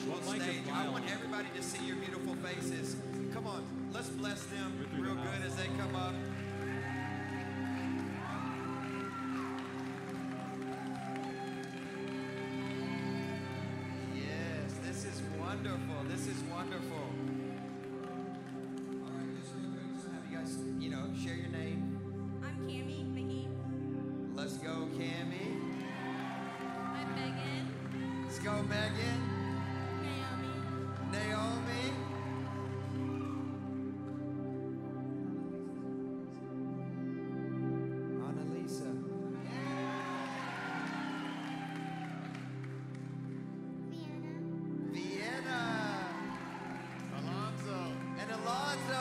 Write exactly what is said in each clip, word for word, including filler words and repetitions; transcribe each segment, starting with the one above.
We'll stay. I want everybody to see your beautiful faces. Come on, let's bless them real good as they come up. Yes, this is wonderful. This is wonderful. All right, just real quick, just have you guys, you know, share your name. I'm Cammie McGee. Let's go, Cammie. I'm Megan. Let's go, Megan. Naomi. Naomi. Annalisa. Vienna. Vienna. Alonzo. And Alonzo.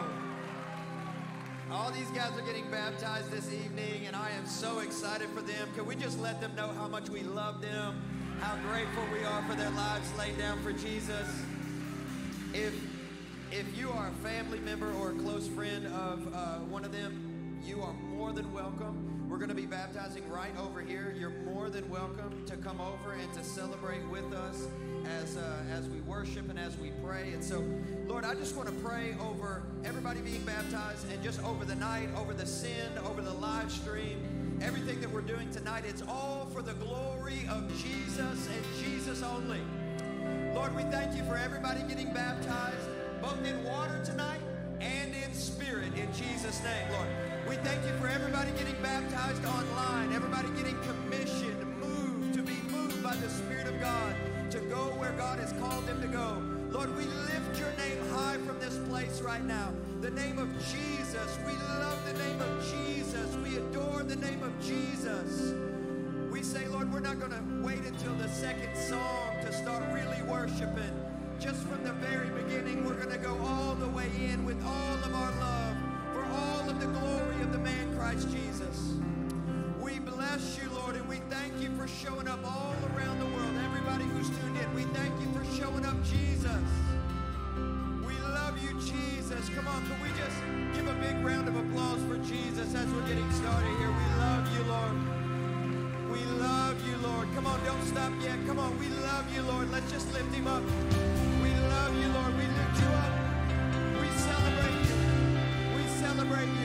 All these guys are getting baptized this evening, and I am so excited for them. Can we just let them know how much we love them, how grateful we are for their lives laid down for Jesus? If, if you are a family member or a close friend of uh, one of them, you are more than welcome. We're going to be baptizing right over here. You're more than welcome to come over and to celebrate with us as uh, as we worship and as we pray. And so, Lord, I just want to pray over everybody being baptized and just over the night, over the sin, over the live stream, everything that we're doing tonight. It's all for the glory of Jesus and Jesus only. Lord, we thank you for everybody getting baptized, both in water tonight and in spirit, in Jesus' name, Lord. We thank you for everybody getting baptized online, everybody getting commissioned, moved, to be moved by the Spirit of God, to go where God has called them to go. Lord, we lift your name high from this place right now. The name of Jesus. We love the name of Jesus. We adore the name of Jesus. We say, Lord, we're not going to wait until the second song to start really worshiping. Just from the very beginning, we're going to go all the way in with all of our love for all of the glory of the man Christ Jesus. We bless you, Lord, and we thank you for showing up all around the world. Everybody who's tuned in, we thank you for showing up, Jesus. We love you, Jesus. Come on, can we just give a big round of applause for Jesus as we're getting started here? We love you, Lord. We love you, Lord. Come on, don't stop yet. Come on, we love you, Lord. Let's just lift him up. We love you, Lord. We lift you up. We celebrate you. We celebrate you.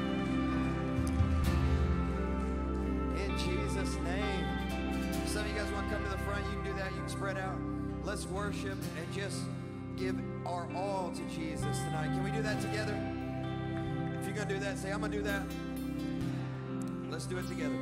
In Jesus' name. Some of you guys want to come to the front, you can do that. You can spread out. Let's worship and just give our all to Jesus tonight. Can we do that together? If you're going to do that, say, I'm going to do that. Let's do it together.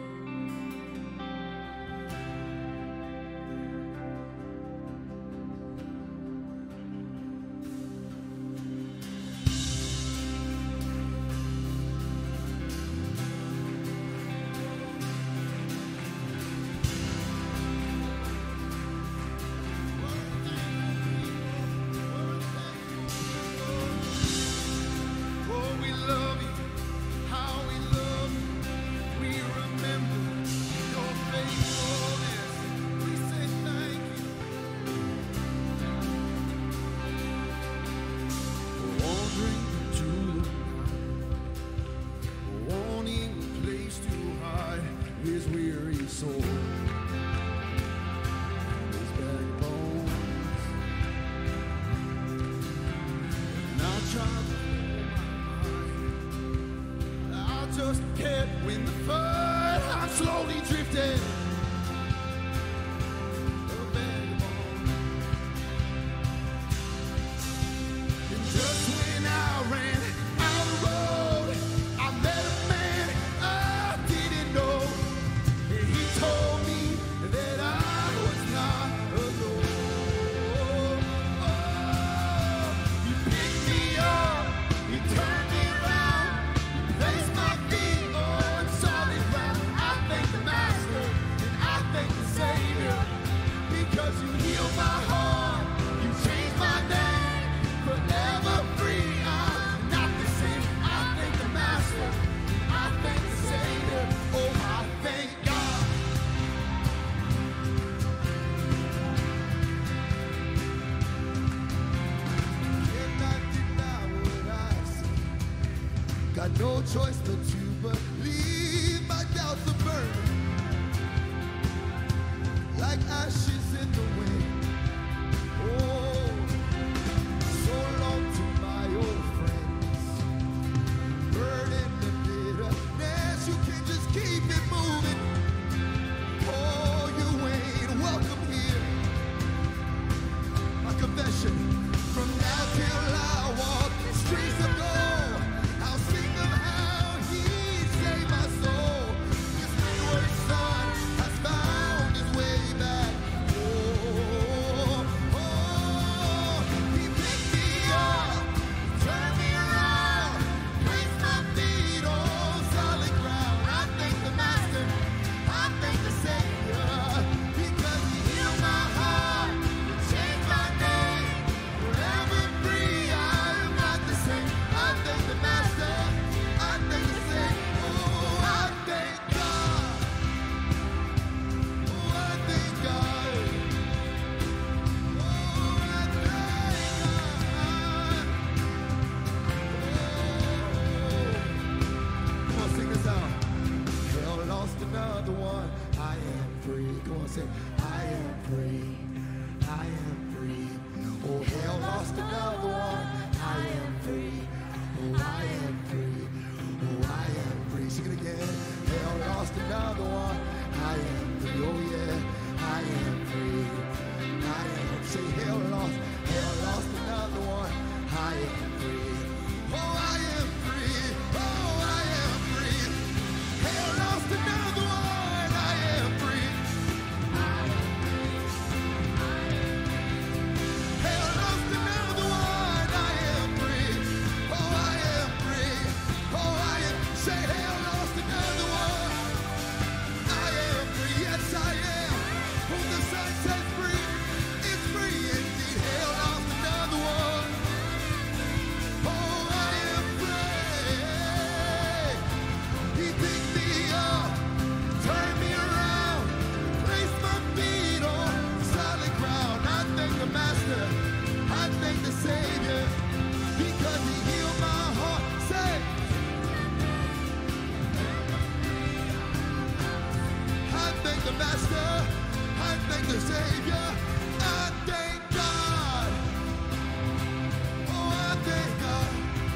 No choice but to believe. My doubts are burning like ashes in the wind. am free. I am free. Oh, hell lost another one. I am free. Oh, I am free. Oh, I am free. Sing it again. Hell lost another one. I am free. Oh, yeah. I am free. I am. Say hell lost. Hell lost another one. I am free. Oh, I am free. Oh, I am free. Hell lost another one. I am free. Hell lost another one. I am free. Oh, I am free. Oh, I am. Say hell lost another one. I am free. Yes, I am. Whom the Son sets free is free indeed. Hell lost another one. Oh, I am free. He picked me up, turned me around, placed my feet on solid ground. I thank the Master, I thank the Savior, because He healed my heart. Say, I thank the Master, I thank the Savior, I thank God. Oh, I thank God.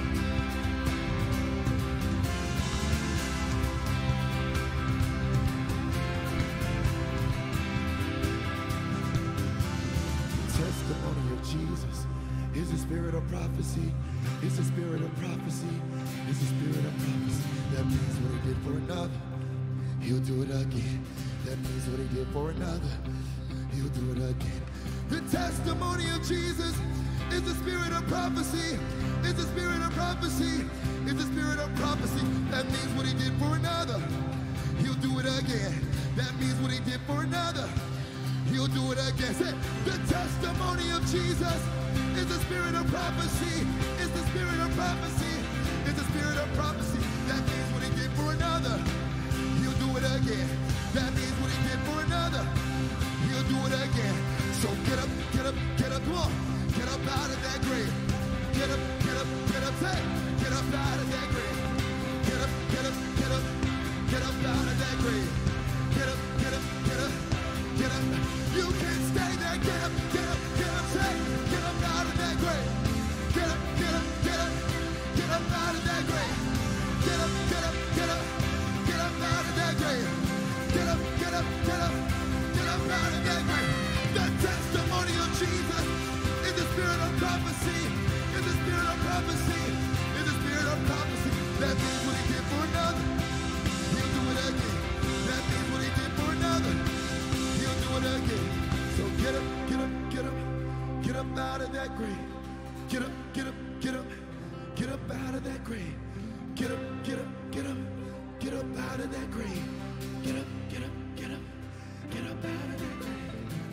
Testimony of Jesus is the spirit of prophecy. It's the spirit of prophecy. It's the spirit of prophecy. That means what He did for another, He'll do it again. That means what He did for another, He'll do it again. The testimony of Jesus is the spirit of prophecy. It's the spirit of prophecy. It's the spirit of prophecy. That means what He did for another, He'll do it again. That means what He did for another, He'll do it again. Say, the testimony of Jesus is the spirit of prophecy. It's the spirit of prophecy. It's the spirit of prophecy. That means what He did for another, He'll do it again. That means what He did for another, He'll do it again. So get up, get up, get up, come on. Get up out of that grave. Get up, get up, get up, say, get up out of that grave. Get up, get up, get up, get up out of that grave. Get up, get up, get up, get up. You can't stay there. Get up, get up, get up, say, get up out of that grave. Get up, get up, get up, get up out of that grave. Get up, get up, get up, get up out of that grave. Get up, get up, get up, get up out of that grave. The testimony of Jesus is the spirit of prophecy. Is the spirit of prophecy. Is the spirit of prophecy. That means what He did for another, He'll do it again. That means what He did for another, He'll do it again. So get up, get up, get up, get up out of that grave. Get up, get up, get up, get up out of that grave. Get up, get up, get up, get up out of that grave. Get up, get up, get up, get up out of that grave.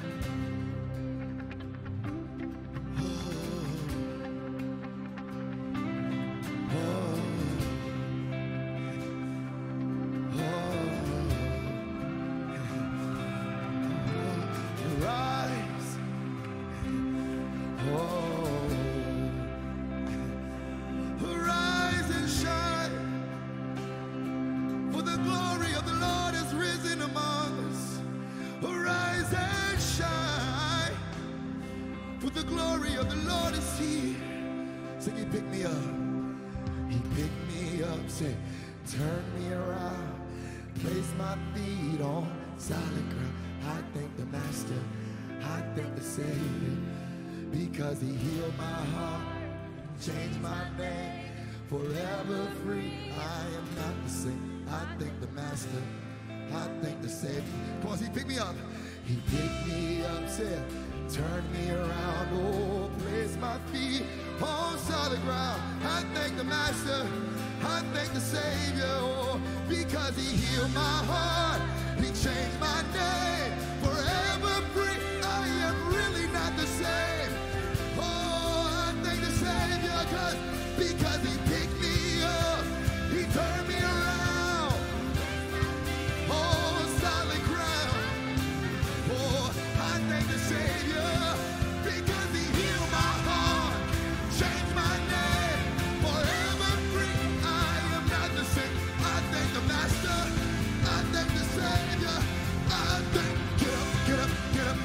The glory of the Lord is here. Say, He picked me up. He picked me up. Say, turn me around. Place my feet on solid ground. I thank the Master. I thank the Savior, because He healed my heart, changed my name, forever free. I am not the same. I thank the Master. I thank the Savior. Come on, He picked me up. He picked me up. Said, turn me around, oh, place my feet on solid ground. I thank the Master, I thank the Savior, oh, because He healed my heart, He changed my name, forever free. I am really not the same. Oh, I thank the Savior, cause, because He picked me up, He turned me around, oh, solid ground. Oh, I thank the Savior, because He healed my heart, changed my name, forever free. I am not the same. I thank the Master, I thank the Savior, I thank. Get up, get up, get up,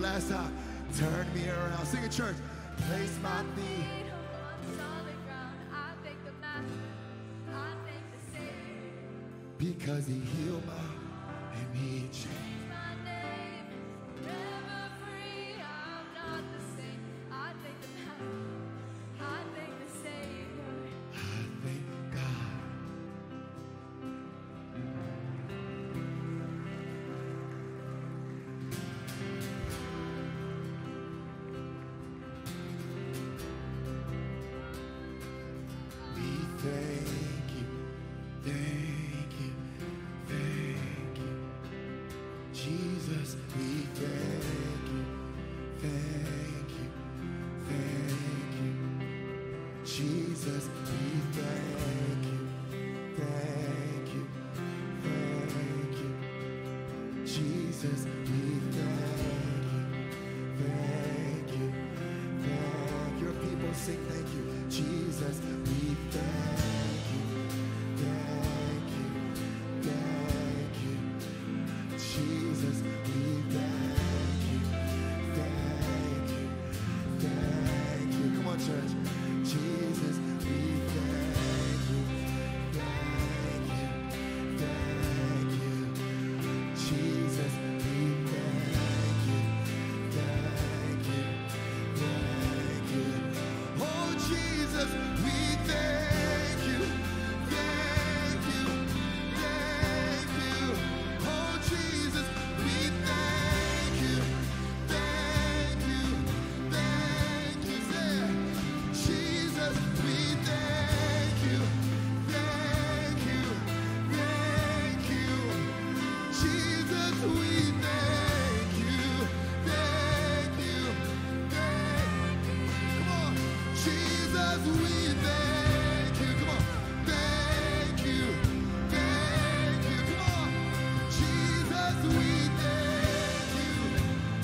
last time. Turn me around. Sing it, church. Place my feet. Feet on solid ground. I thank the Master. I thank the Savior. Because he healed my and he changed. My name is forever free. I'm not the same. I thank the Master. I thank the Savior. I thank God. We thank you, thank you, thank you. Jesus, we thank you, thank you, thank you. Jesus, we thank you, thank you, thank you. Jesus, we thank you, thank you, thank you. Your people sing thank you. Jesus, we thank you, thank you, thank you. Jesus, we thank you, thank you, thank you. Come on, church. Jesus, we thank you, thank you, thank you. Jesus, we thank you, thank you, thank you. Oh, Jesus, we thank you, thank you, thank you. Oh, Jesus, we thank you, thank you, thank you. Say, Jesus, we thank you, thank you, thank you. Jesus, we thank you, thank you, thank you. Come on, Jesus, we thank you. Come on, thank you, thank you. Come on, Jesus, we thank you.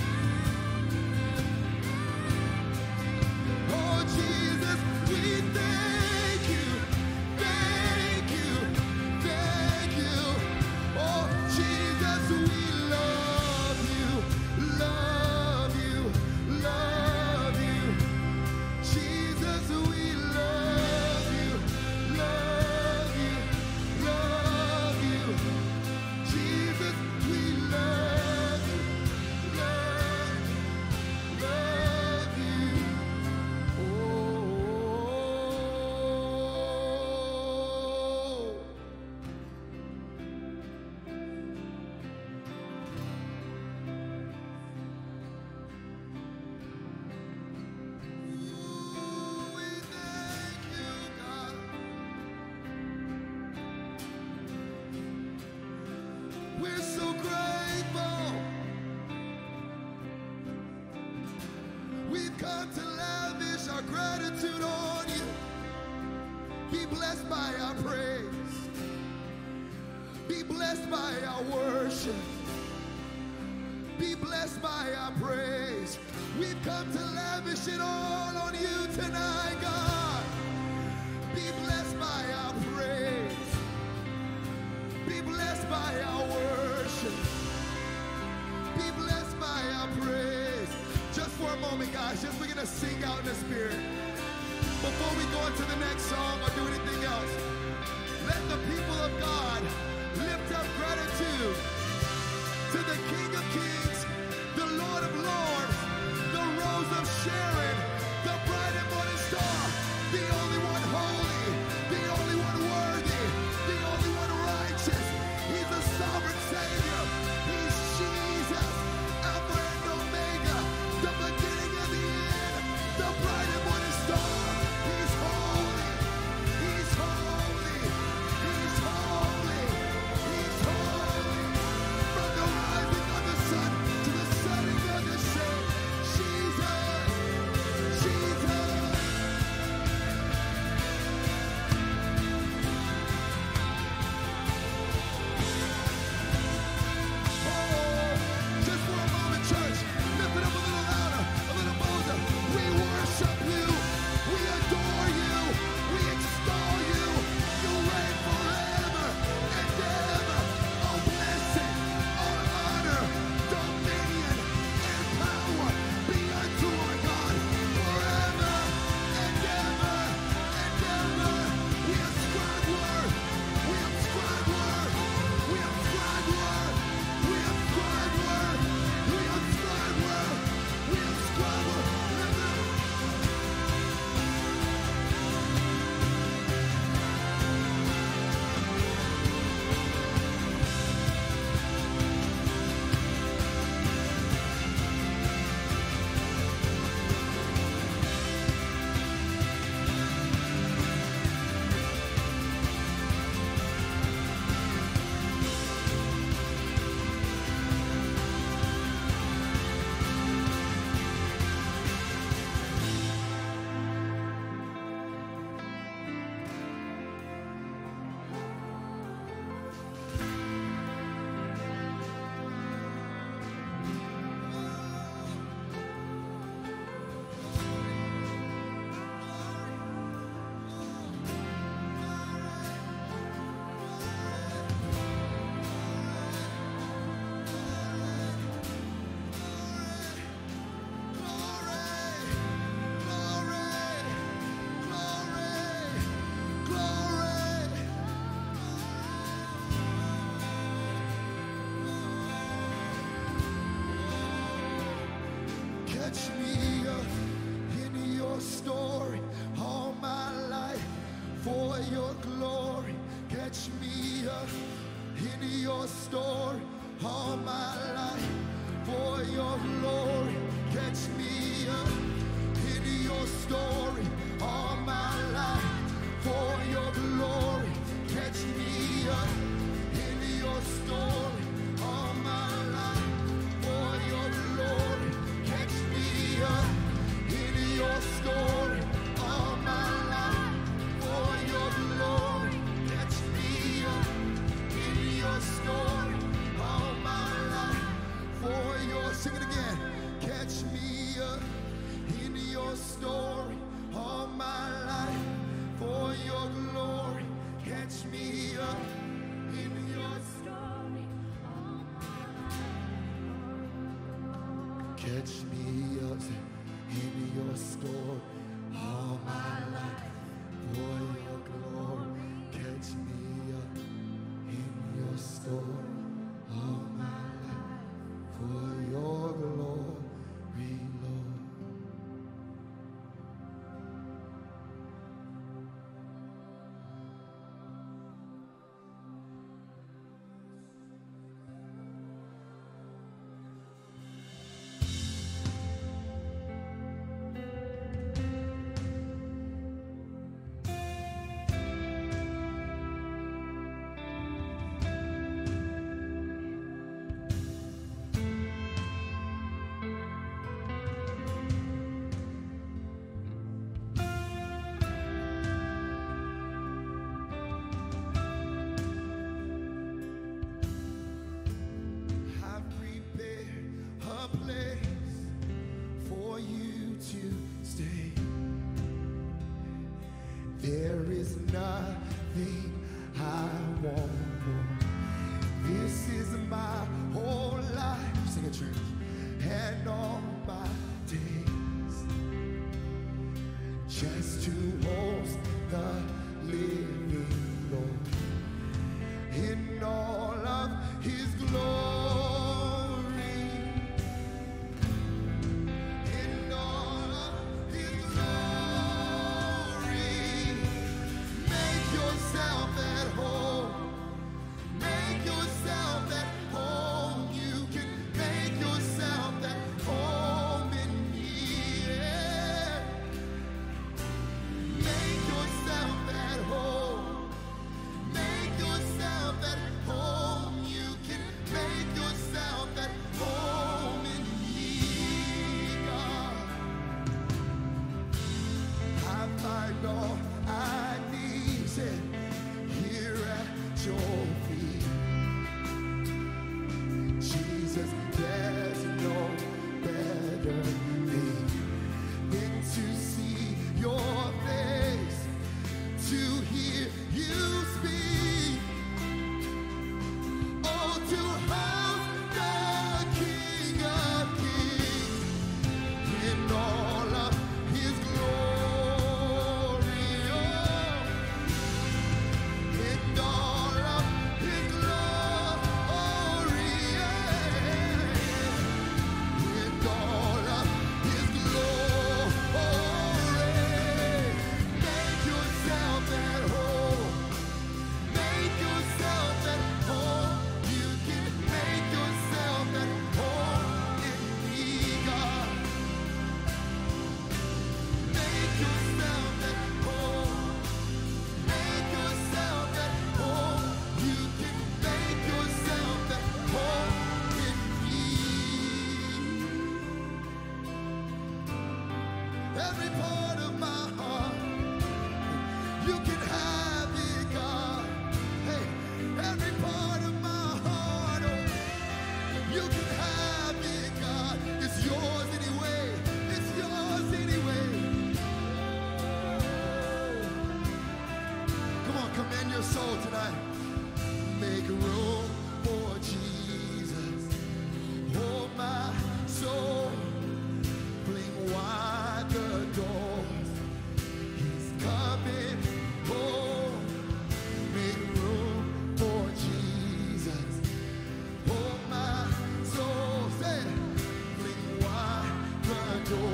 Oh, Jesus, we thank you, thank you, thank you. Oh, Jesus, we love you, love you, love you. Jesus, we love you, love you, love you. Jesus, we love you, love, love you. Oh, we thank you, God. We're so grateful. We've come to lavish our gratitude on you. Be blessed by our praise. Be blessed by our worship. Be blessed by our praise. We've come to lavish it all on you tonight, God. Be blessed by our praise. Be blessed by our worship. Be blessed by our praise. Just for a moment, guys, just begin to sing out in the Spirit. Before we go into the next song or do anything else, let the people of God lift up gratitude to the King of Kings, the Lord of Lords, the Rose of Sharon, the bright and morning star, the only one holy, the only one worthy, the only one righteous. He's the sovereign Savior. He's Jesus, Alpha and Omega, the beginning and the end, the bright and morning star. He's holy. He's holy. He's holy. He's holy. From the rising of the sun to the setting of the same. catch me up in your story all my life for your glory. Catch me up in your story all my life for your glory. Catch me up in your story all my life for your glory. Catch me up in your story all my life for your glory. Catch me up in your story all my life for your glory. Catch me up in your story all my life for your, sing it again. Catch me up in your story all my life for your glory. Catch me up in your story all my life. Catch me up in your story all my life for your glory. Catch me up in your story all my life for your glory, Lord. There is nothing I want more. This is my whole life. Sing it, church. And all my days, just to host the living Lord in all of His glory. Door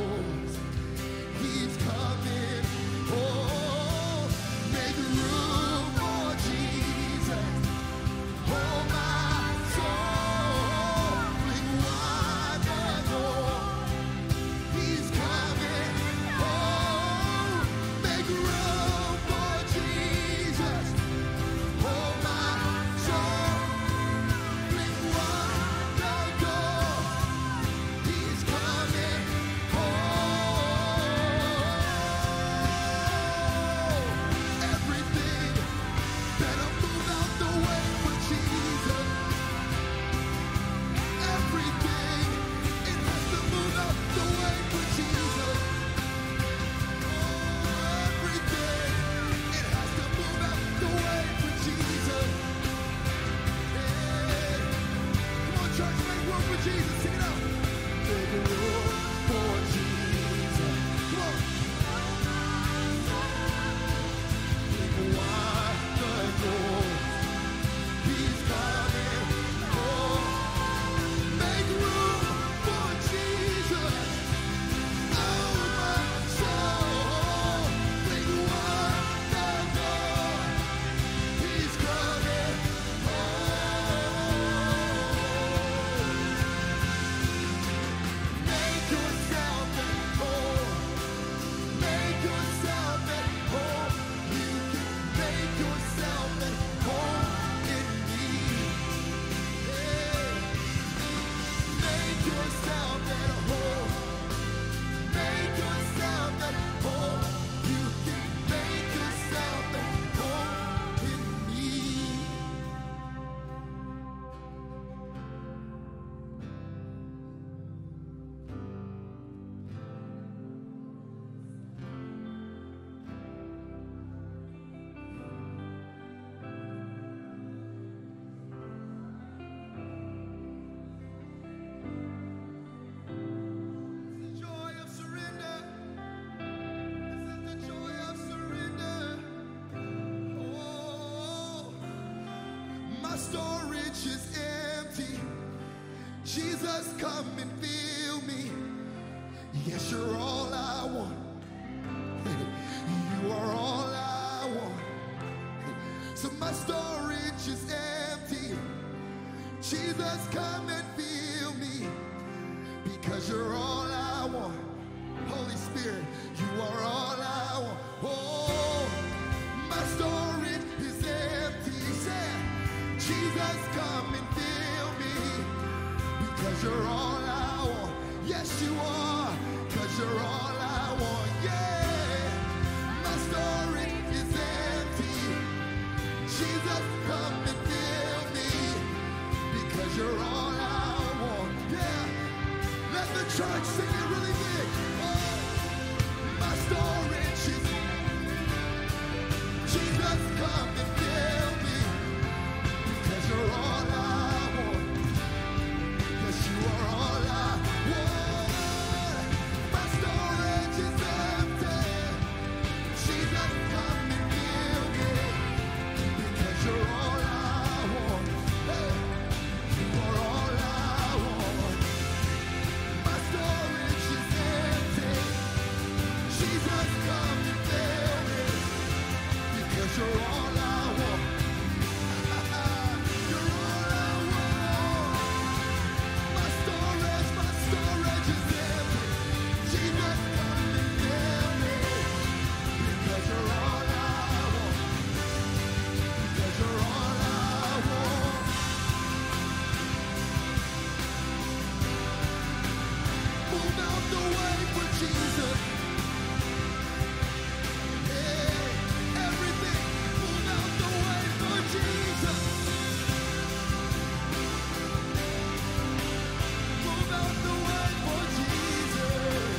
Yes, you're all I want. You are all I want. So my storage is empty. Jesus, come and fill me, because you're all I want. Holy Spirit, you are all I want. Oh, my storage is empty. Say, Jesus, come and fill me, because you're all I want. Yes, you are, because you're all I want. Yeah, my storage is empty. Jesus, come and fill me, because you're all I want. Yeah, let the church sing it really big. Oh, my storage is Jesus, come and fill me, because you're all I want. Yes, you are all I want. My storage is empty. Jesus, come and fill me, because you're all I want. Hey, you are all I want. My storage is empty. Jesus, come and fill me, because you're all I want. You're all I want. My storage, my storage is empty. Jesus, come and fill me, because you're all I want. Because you're all I want. Move out the way for Jesus. Hey, everything, move out the way for Jesus. Move out the way for Jesus.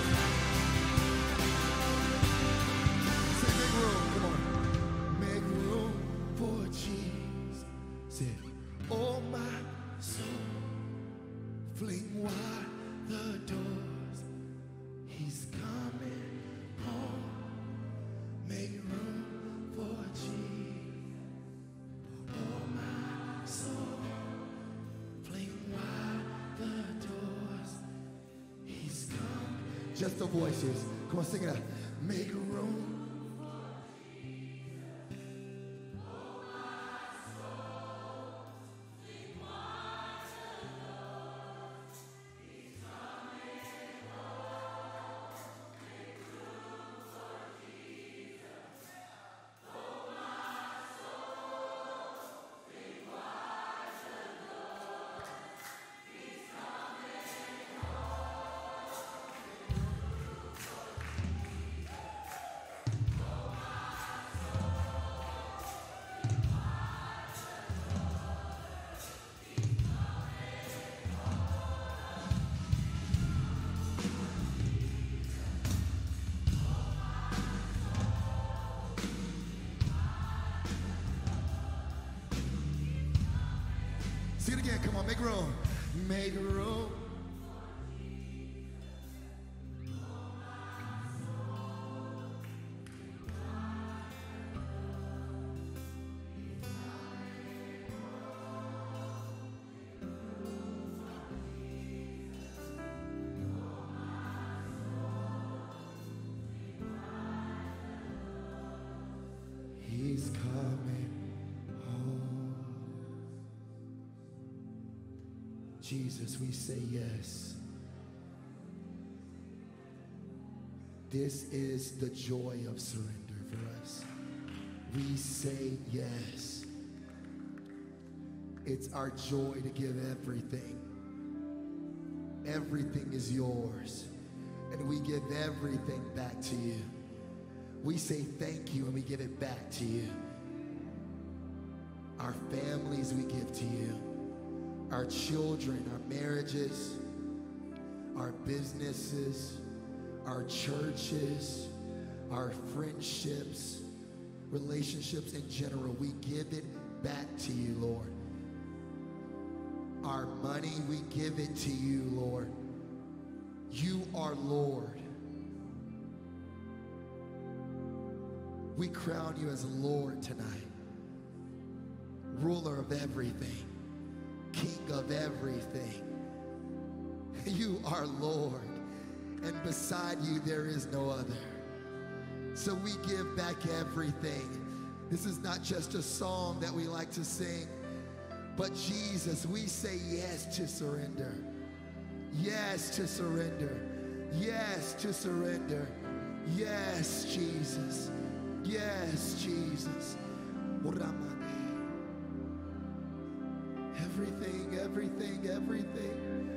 Say, make room, come on. Make room for Jesus. Say, oh my soul, fling wide the doors. He's coming home. Make room for Jesus. Oh my soul, fling wide the doors. He's coming. Just the voices. Come on, sing it out. Make room. Sing it again. Come on, make room. Make room. He's coming home. Jesus, we say yes. This is the joy of surrender for us. We say yes. It's our joy to give everything. Everything is yours. And we give everything back to you. We say thank you and we give it back to you. Our families we give to you. Our children, our marriages, our businesses, our churches, our friendships, relationships in general, we give it back to you, Lord. Our money, we give it to you, Lord. You are Lord. We crown you as Lord tonight. Ruler of everything. King of everything. You are Lord. and beside you there is no other. So we give back everything. This is not just a song that we like to sing, but Jesus, we say yes to surrender. Yes to surrender. Yes to surrender. Yes, Jesus. Yes, Jesus. Everything, everything, everything.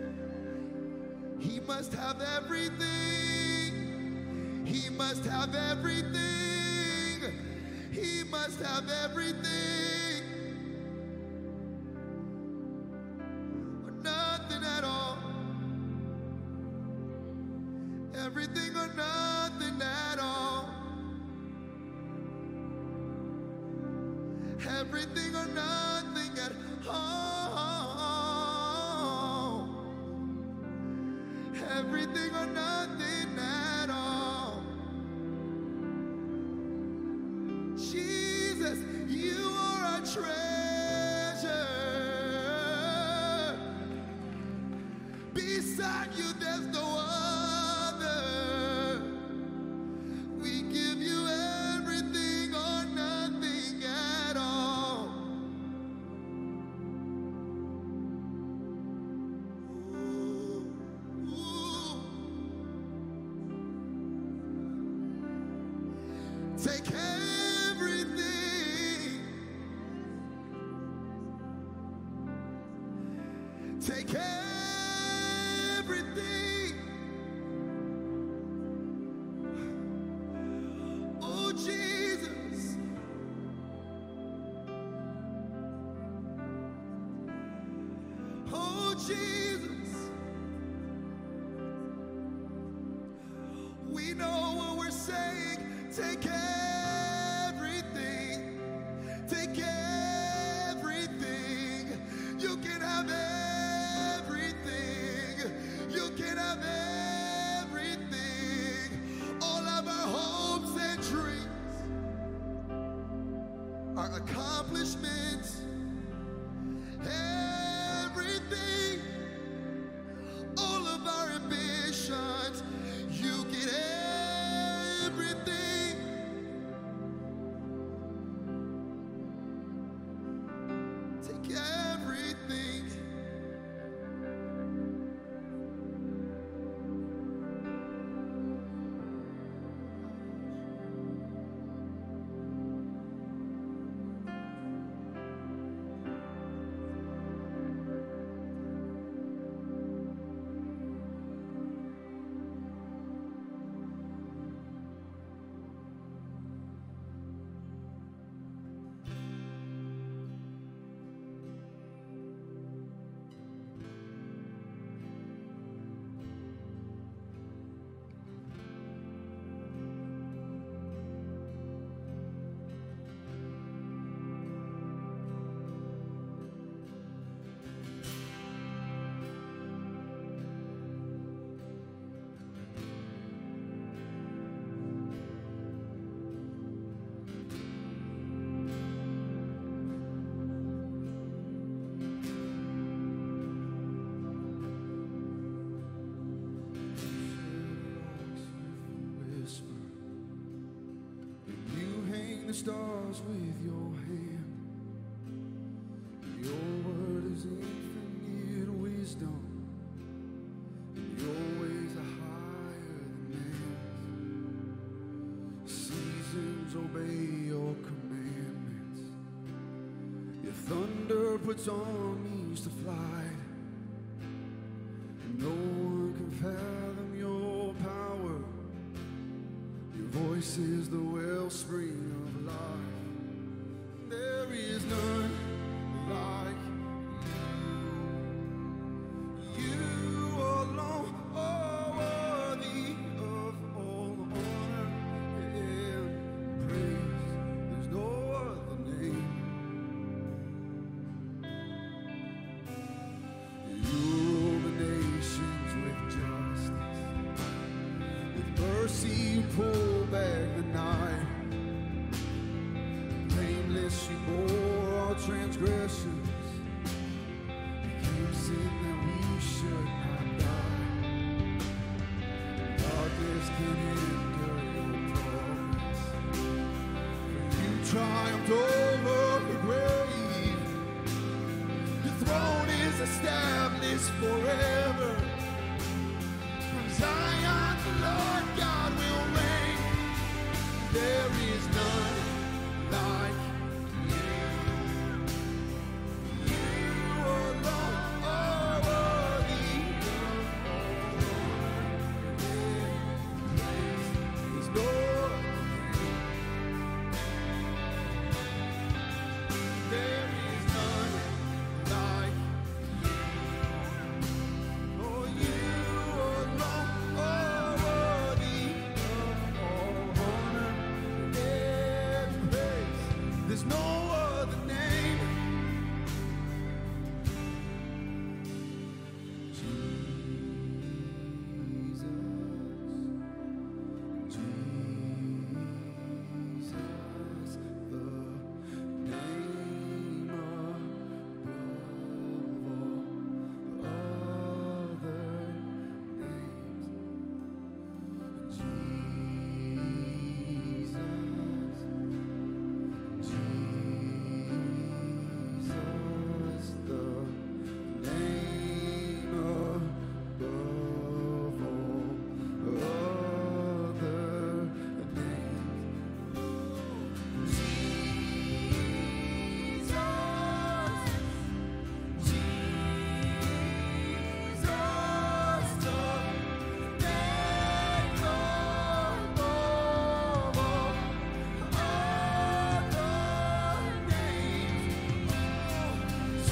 He must have everything. He must have everything. He must have everything. Or nothing at all. Everything or nothing at all. Everything or nothing at all. Everything or nothing at all. Jesus, you are our treasure. Beside you, there's no other. We give you everything or nothing at all. Ooh, ooh. Take everything. Take everything. Oh, Jesus. Oh, Jesus. We know what we're saying. Take everything. Take everything. You can have everything. You can have everything. All of our hopes and dreams, our accomplishments, everything, all of our ambitions, you get everything. Take everything. The stars with your hand. Your word is infinite wisdom. Your ways are higher than man's. Seasons obey your commandments. Your thunder puts armies to flight. No one can fathom your power. Your voice is the wellspring of life. There is none like you. You alone are worthy of all honor and praise. There's no other name. You rule the nations with justice. With mercy you pull back the night. She bore our transgressions, became sin that we should not die. can hinder your progress. For you triumphed over the grave. Your throne is established forever. From Zion, the Lord God will reign. There is none like you. You alone are worthy of all praise. There's no there is none like you. Oh, you alone are worthy of all honor and praise. There's no other name. Jesus, Jesus, the name above all other names. Jesus, Jesus, the name above all other names. Jesus, Jesus, the name above all other names.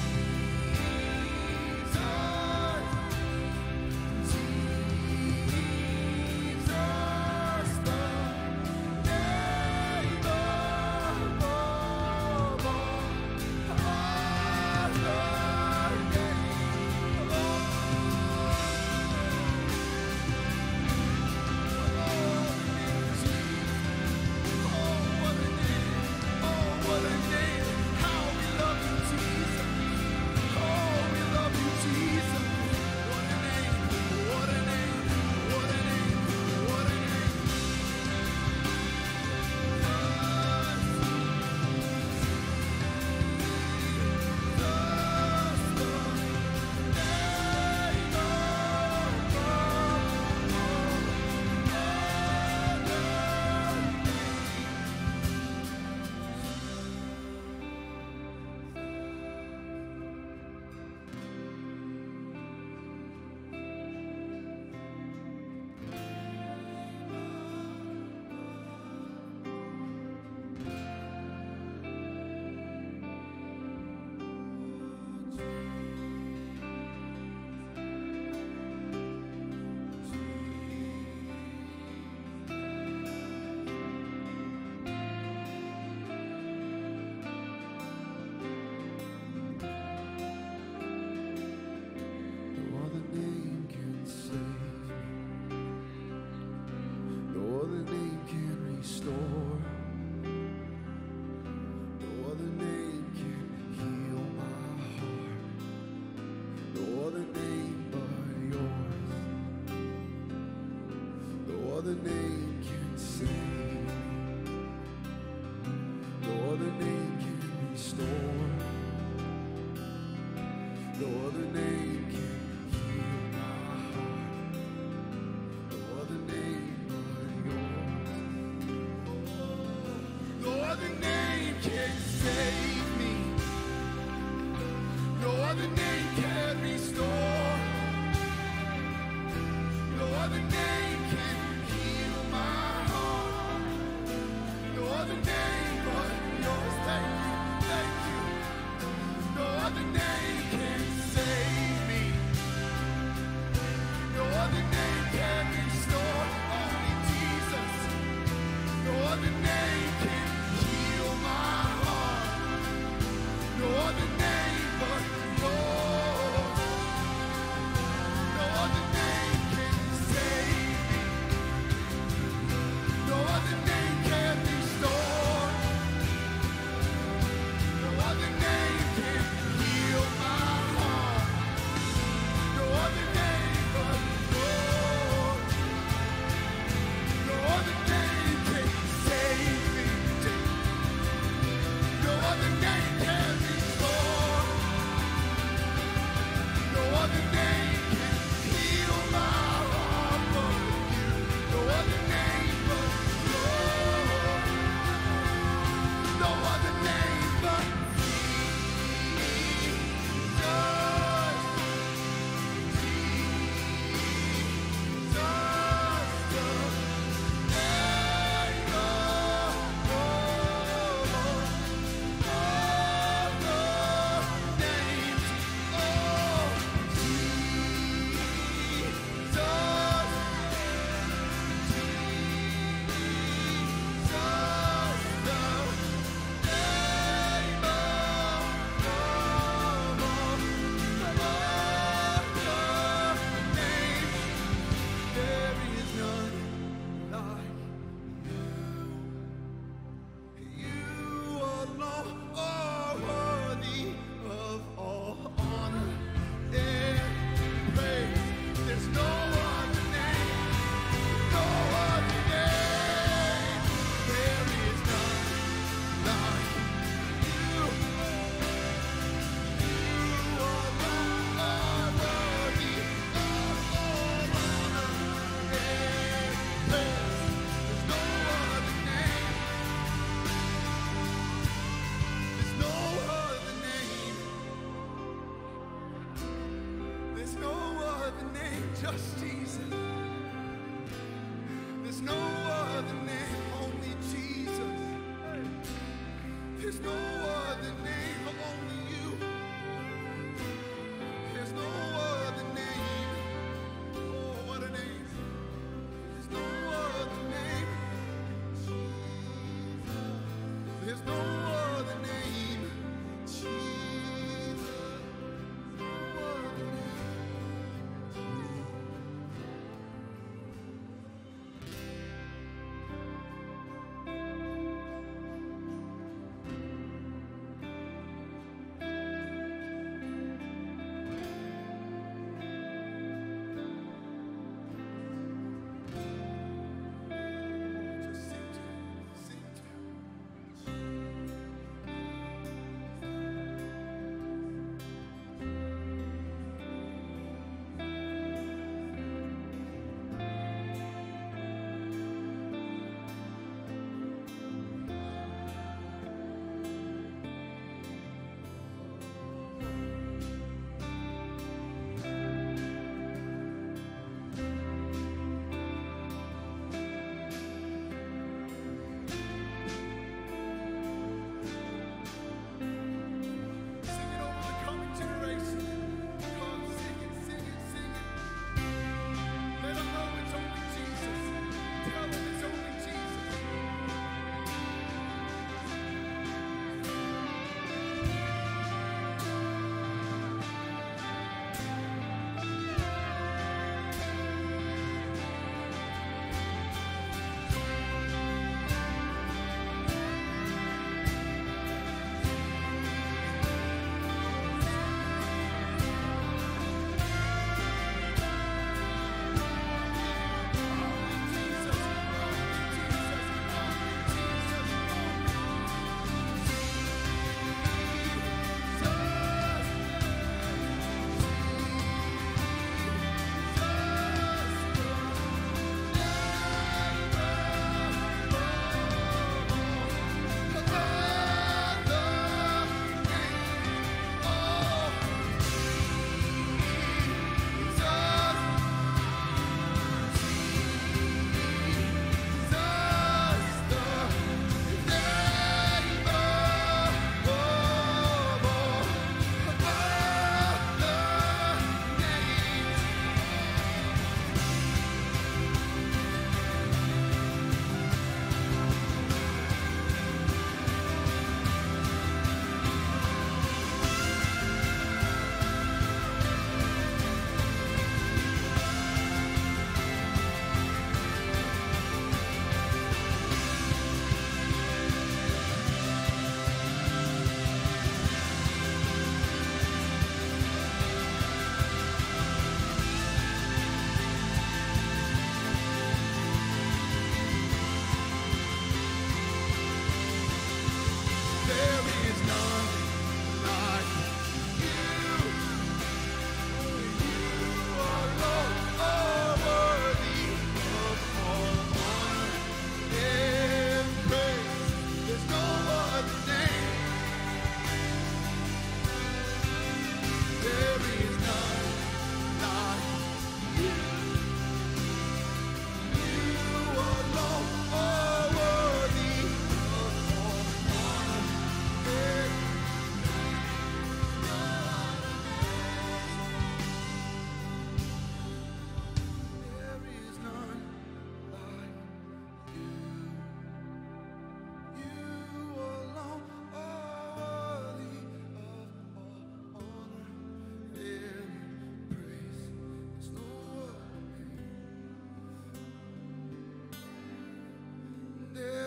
No other name can save me. No other name can restore. No other name can heal my heart. No other name but yours. No other name can save me. No other name can restore. No other name can heal my heart. No other name but yours. No other name can save me. No other name can restore. No other name can heal my heart. No other name but yours. Thank you, thank you. No other name can save me.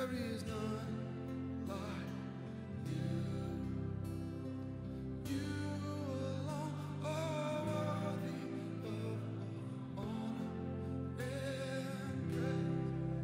there is none like you. You alone are worthy of honor and praise.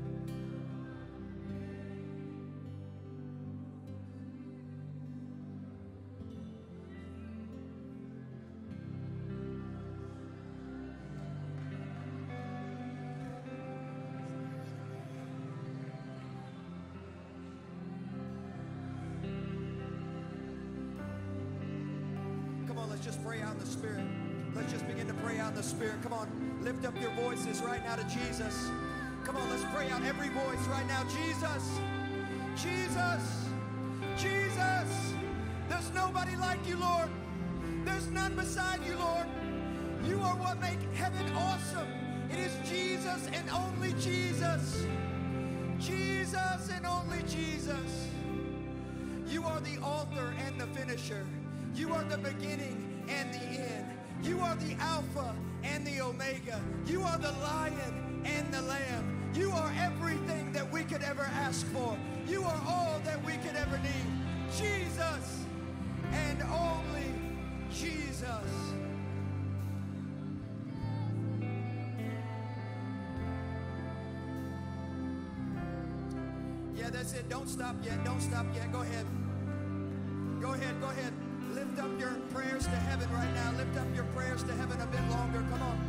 Come on, let's just pray out in the Spirit. Let's just begin to pray out in the Spirit. Come on, lift up your voices right now to Jesus. Come on, let's pray out every voice right now. Jesus, Jesus, Jesus. There's nobody like you, Lord. There's none beside you, Lord. You are what make heaven awesome. It is Jesus and only Jesus. Jesus and only Jesus. You are the author and the finisher. You are the beginning and the end. You are the Alpha and the Omega. You are the Lion and the Lamb. You are everything that we could ever ask for. You are all that we could ever need. Jesus and only Jesus. Yeah, that's it. Don't stop yet. Don't stop yet. Go ahead. Go ahead. Go ahead. Lift up your prayers to heaven right now. Lift up your prayers to heaven a bit longer. Come on.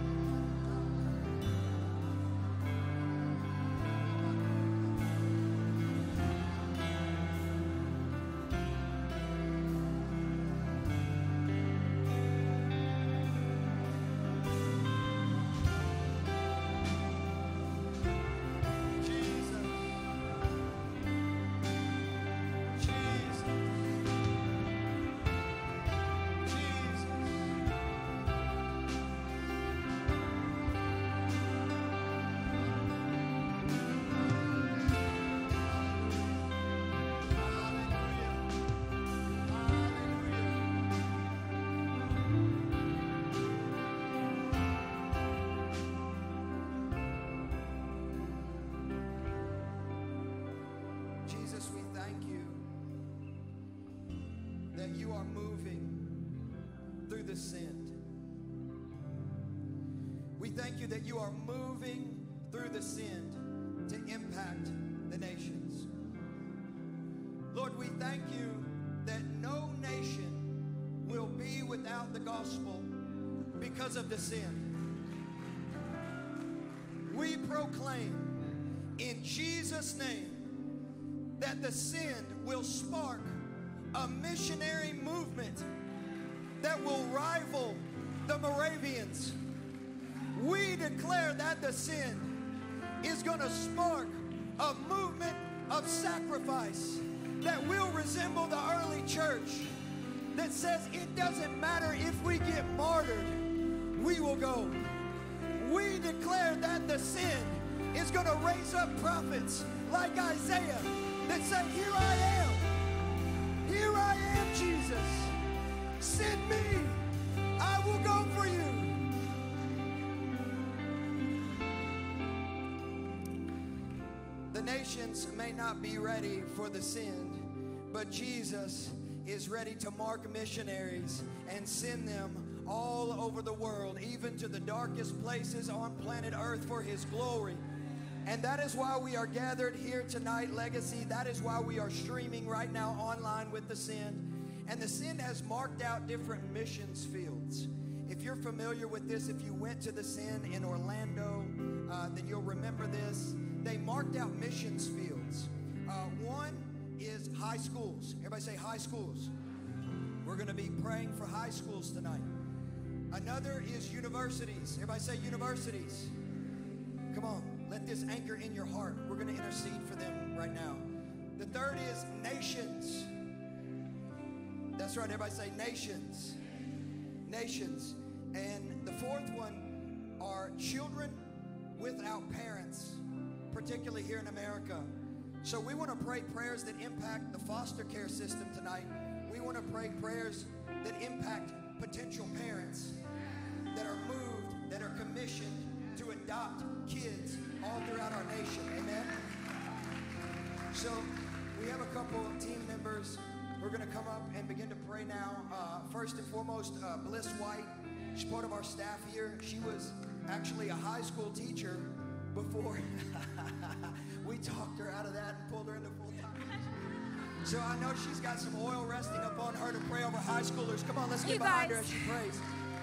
Jesus, we thank you that you are moving through the send. We thank you that you are moving through the send to impact the nations. Lord, we thank you that no nation will be without the gospel because of the sin. We proclaim in Jesus' name that the send will spark a missionary movement that will rival the Moravians. We declare that the send is going to spark a movement of sacrifice that will resemble the early church that says it doesn't matter if we get martyred, we will go. We declare that the send is going to raise up prophets like Isaiah that say, here I am. Here I am, Jesus. Send me. I will go for you. The nations may not be ready for the send, but Jesus is ready to mark missionaries and send them all over the world, even to the darkest places on planet Earth for his glory. And that is why we are gathered here tonight, Legacy. That is why we are streaming right now online with the Send. And the Send has marked out different missions fields. If you're familiar with this, if you went to the Send in Orlando, uh, then you'll remember this. They marked out missions fields. Uh, one is high schools. Everybody say high schools. We're going to be praying for high schools tonight. Another is universities. Everybody say universities. Come on. Let this anchor in your heart. We're going to intercede for them right now. The third is nations. That's right. Everybody say nations. Nations. And the fourth one are children without parents, particularly here in America. So we want to pray prayers that impact the foster care system tonight. We want to pray prayers that impact potential parents that are moved, that are commissioned to adopt kids all throughout our nation. Amen. So we have a couple of team members who are going to come up and begin to pray now. Uh, first and foremost, uh, Bliss White. She's part of our staff here. She was actually a high school teacher before we talked her out of that and pulled her into full-time. So I know she's got some oil resting upon her to pray over high schoolers. Come on, let's get You behind her guys. as she prays.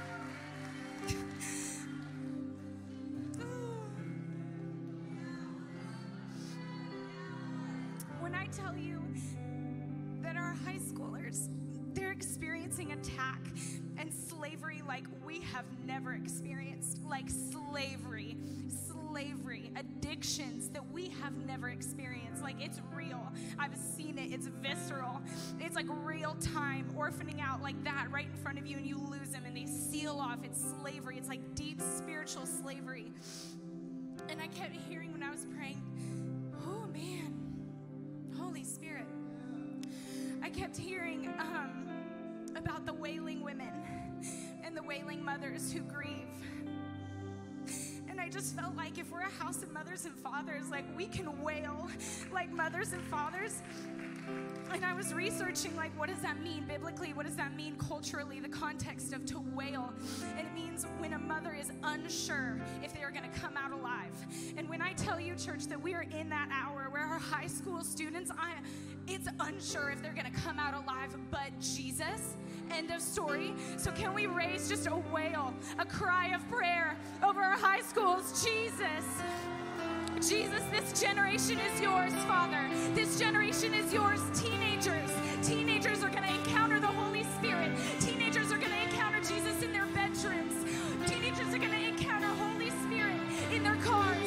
When I tell you that our high schoolers, they're experiencing attack and slavery like we have never experienced, like slavery, slavery, addictions that we have never experienced. Like, it's real. I've seen it. It's visceral. It's like real time, orphaning out like that right in front of you, and you lose them and they seal off. It's slavery. It's like deep spiritual slavery. And I kept hearing when I was praying, oh man, Holy Spirit. I kept hearing um, about the wailing women and the wailing mothers who grieve. And I just felt like if we're a house of mothers and fathers, like we can wail like mothers and fathers. And I was researching, like, what does that mean biblically? What does that mean culturally? The context of to wail. And it means when a mother is unsure if they are going to come out alive. And when I tell you, church, that we are in that hour where our high school students, I, it's unsure if they're going to come out alive, but Jesus. End of story. So can we raise just a wail, a cry of prayer over our high schools? Jesus. Jesus, this generation is yours, Father. This generation is yours. Teenagers. Teenagers are going to encounter the Holy Spirit. Teenagers are going to encounter Jesus in their bedrooms. Teenagers are going to encounter Holy Spirit in their cars.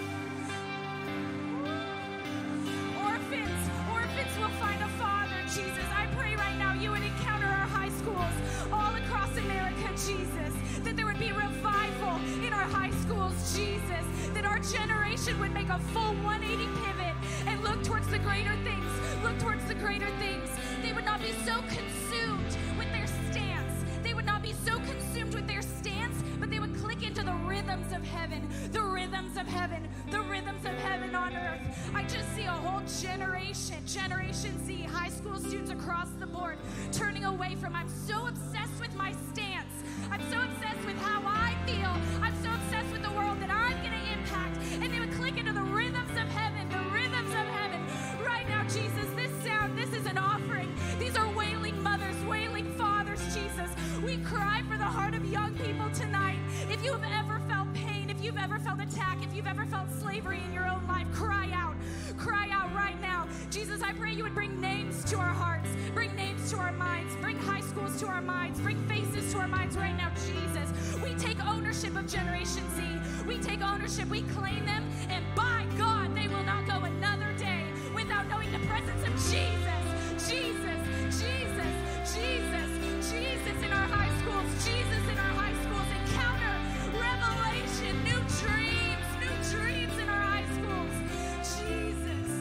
Orphans. Orphans will find a father, Jesus. I pray right now you would encounter our high schools all across America, Jesus. That there would be revival in our high schools, Jesus. That our generation would make a full one eighty pivot and look towards the greater things. Look towards the greater things. They would not be so consumed with their stance. They would not be so consumed with their stance, but they would click into the rhythms of heaven. The rhythms of heaven. The rhythms of heaven on earth. I just see a whole generation, Generation Z, high school students across the board, turning away from, I'm so obsessed with my stance. I'm so obsessed with how I feel. I'm so obsessed with the world that I'm going to impact. And they would click into the rhythms of heaven, the rhythms of heaven. Right now, Jesus, this sound, this is an offering. These are wailing mothers, wailing fathers, Jesus. We cry for the heart of young people tonight. If you've ever felt pain, if you've ever felt attack, if you've ever felt slavery in your own life, cry out. Cry out right now. Jesus, I pray you would bring names to our hearts, bring names to our minds, bring high schools to our minds, bring faces to our minds right now, Jesus. We take ownership of Generation Z. We take ownership. We claim them. And by God, they will not go another day without knowing the presence of Jesus. Jesus, Jesus, Jesus, Jesus in our high schools. Jesus in our high schools. Encounter, revelation, new dreams, new dreams in our high schools. Jesus.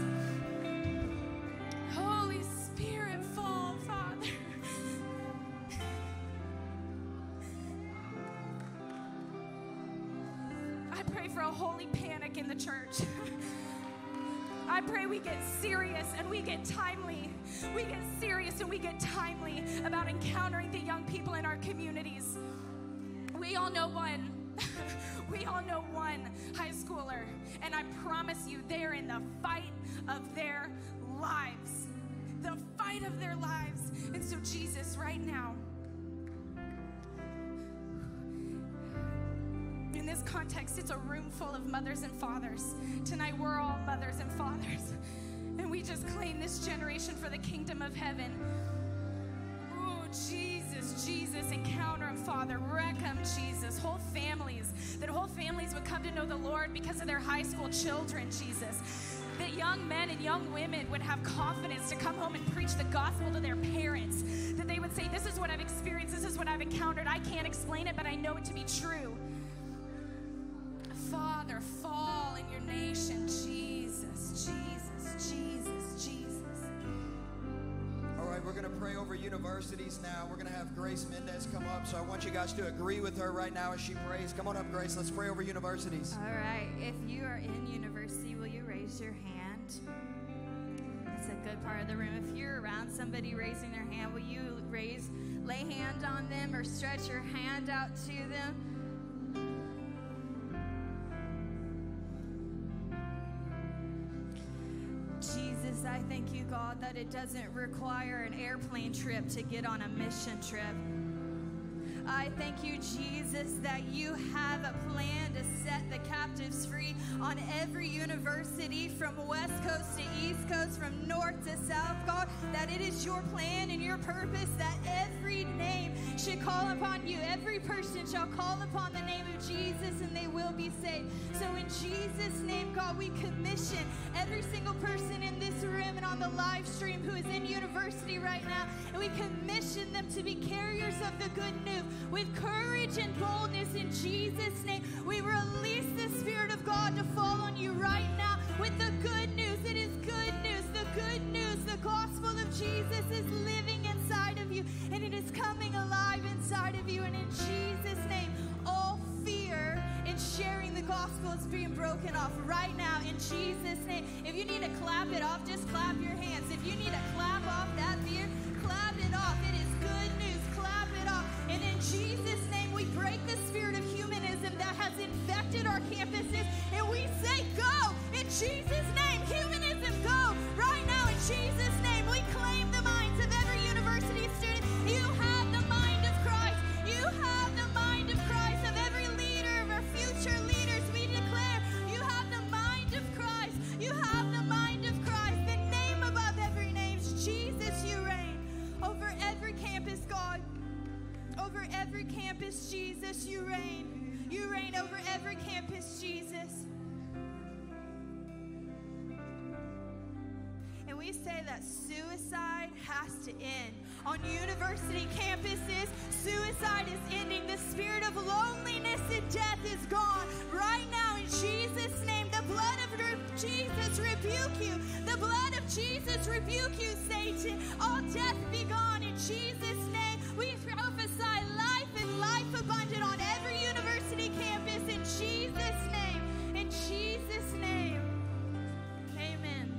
Holy Spirit, fall, Father. I pray for a holy panic in the church. I pray we get serious and we get timely. We get serious and we get timely about encountering the young people in our communities. We all know one. We all know one high schooler. And I promise you, they're in the fight of their lives. The fight of their lives. And so, Jesus, right now, in this context, it's a room full of mothers and fathers. Tonight, we're all mothers and fathers. And we just claim this generation for the kingdom of heaven. Oh, Jesus, Jesus, encounter them, Father. Wreck them, Jesus. Whole families. That whole families would come to know the Lord because of their high school children, Jesus. That young men and young women would have confidence to come home and preach the gospel to their parents. That they would say, this is what I've experienced. This is what I've encountered. I can't explain it, but I know it to be true. Father, fall in your nation, Jesus, Jesus, Jesus, Jesus. All right, we're going to pray over universities now. We're going to have Grace Mendez come up, so I want you guys to agree with her right now as she prays. Come on up, Grace. Let's pray over universities. All right. If you are in university, will you raise your hand? That's a good part of the room. If you're around somebody raising their hand, will you raise, lay hand on them or stretch your hand out to them? Jesus, I thank you, God, that it doesn't require an airplane trip to get on a mission trip. I thank you, Jesus, that you have a plan to set the captives free on every university from West Coast to East Coast, from North to South, God, that it is your plan and your purpose that every name should call upon you. Every person shall call upon the name of Jesus and they will be saved. So in Jesus' name, God, we commission every single person in this room and on the live stream who is in university right now, and we commission them to be carriers of the good news. With courage and boldness in Jesus' name, we release the Spirit of God to fall on you right now with the good news. It is good news. The good news, the gospel of Jesus is living inside of you, and it is coming alive inside of you. And in Jesus' name, all fear in sharing the gospel is being broken off right now in Jesus' name. If you need to clap it off, just clap your hands. If you need to clap off that fear, clap it off. It is good news. Clap it off. And in Jesus' name, we break the spirit of humanism that has infected our campuses, and we say, go! In Jesus' name, humanism, go! Right now, in Jesus' name, we claim the minds of every university student. You have the mind of Christ. You have the mind of Christ, of every leader, of our future leaders. We declare, you have the mind of Christ. You have the mind of Christ. The name above every name, Jesus, you reign over every campus, God. Over every campus, Jesus, you reign. You reign over every campus, Jesus. And we say that suicide has to end. On university campuses, suicide is ending. The spirit of loneliness and death is gone. Right now, in Jesus' name, the blood of Jesus rebuke you. The blood of Jesus rebuke you, Satan. All death be gone in Jesus' name. We prophesy life and life abundant on every university campus in Jesus' name. In Jesus' name. Amen.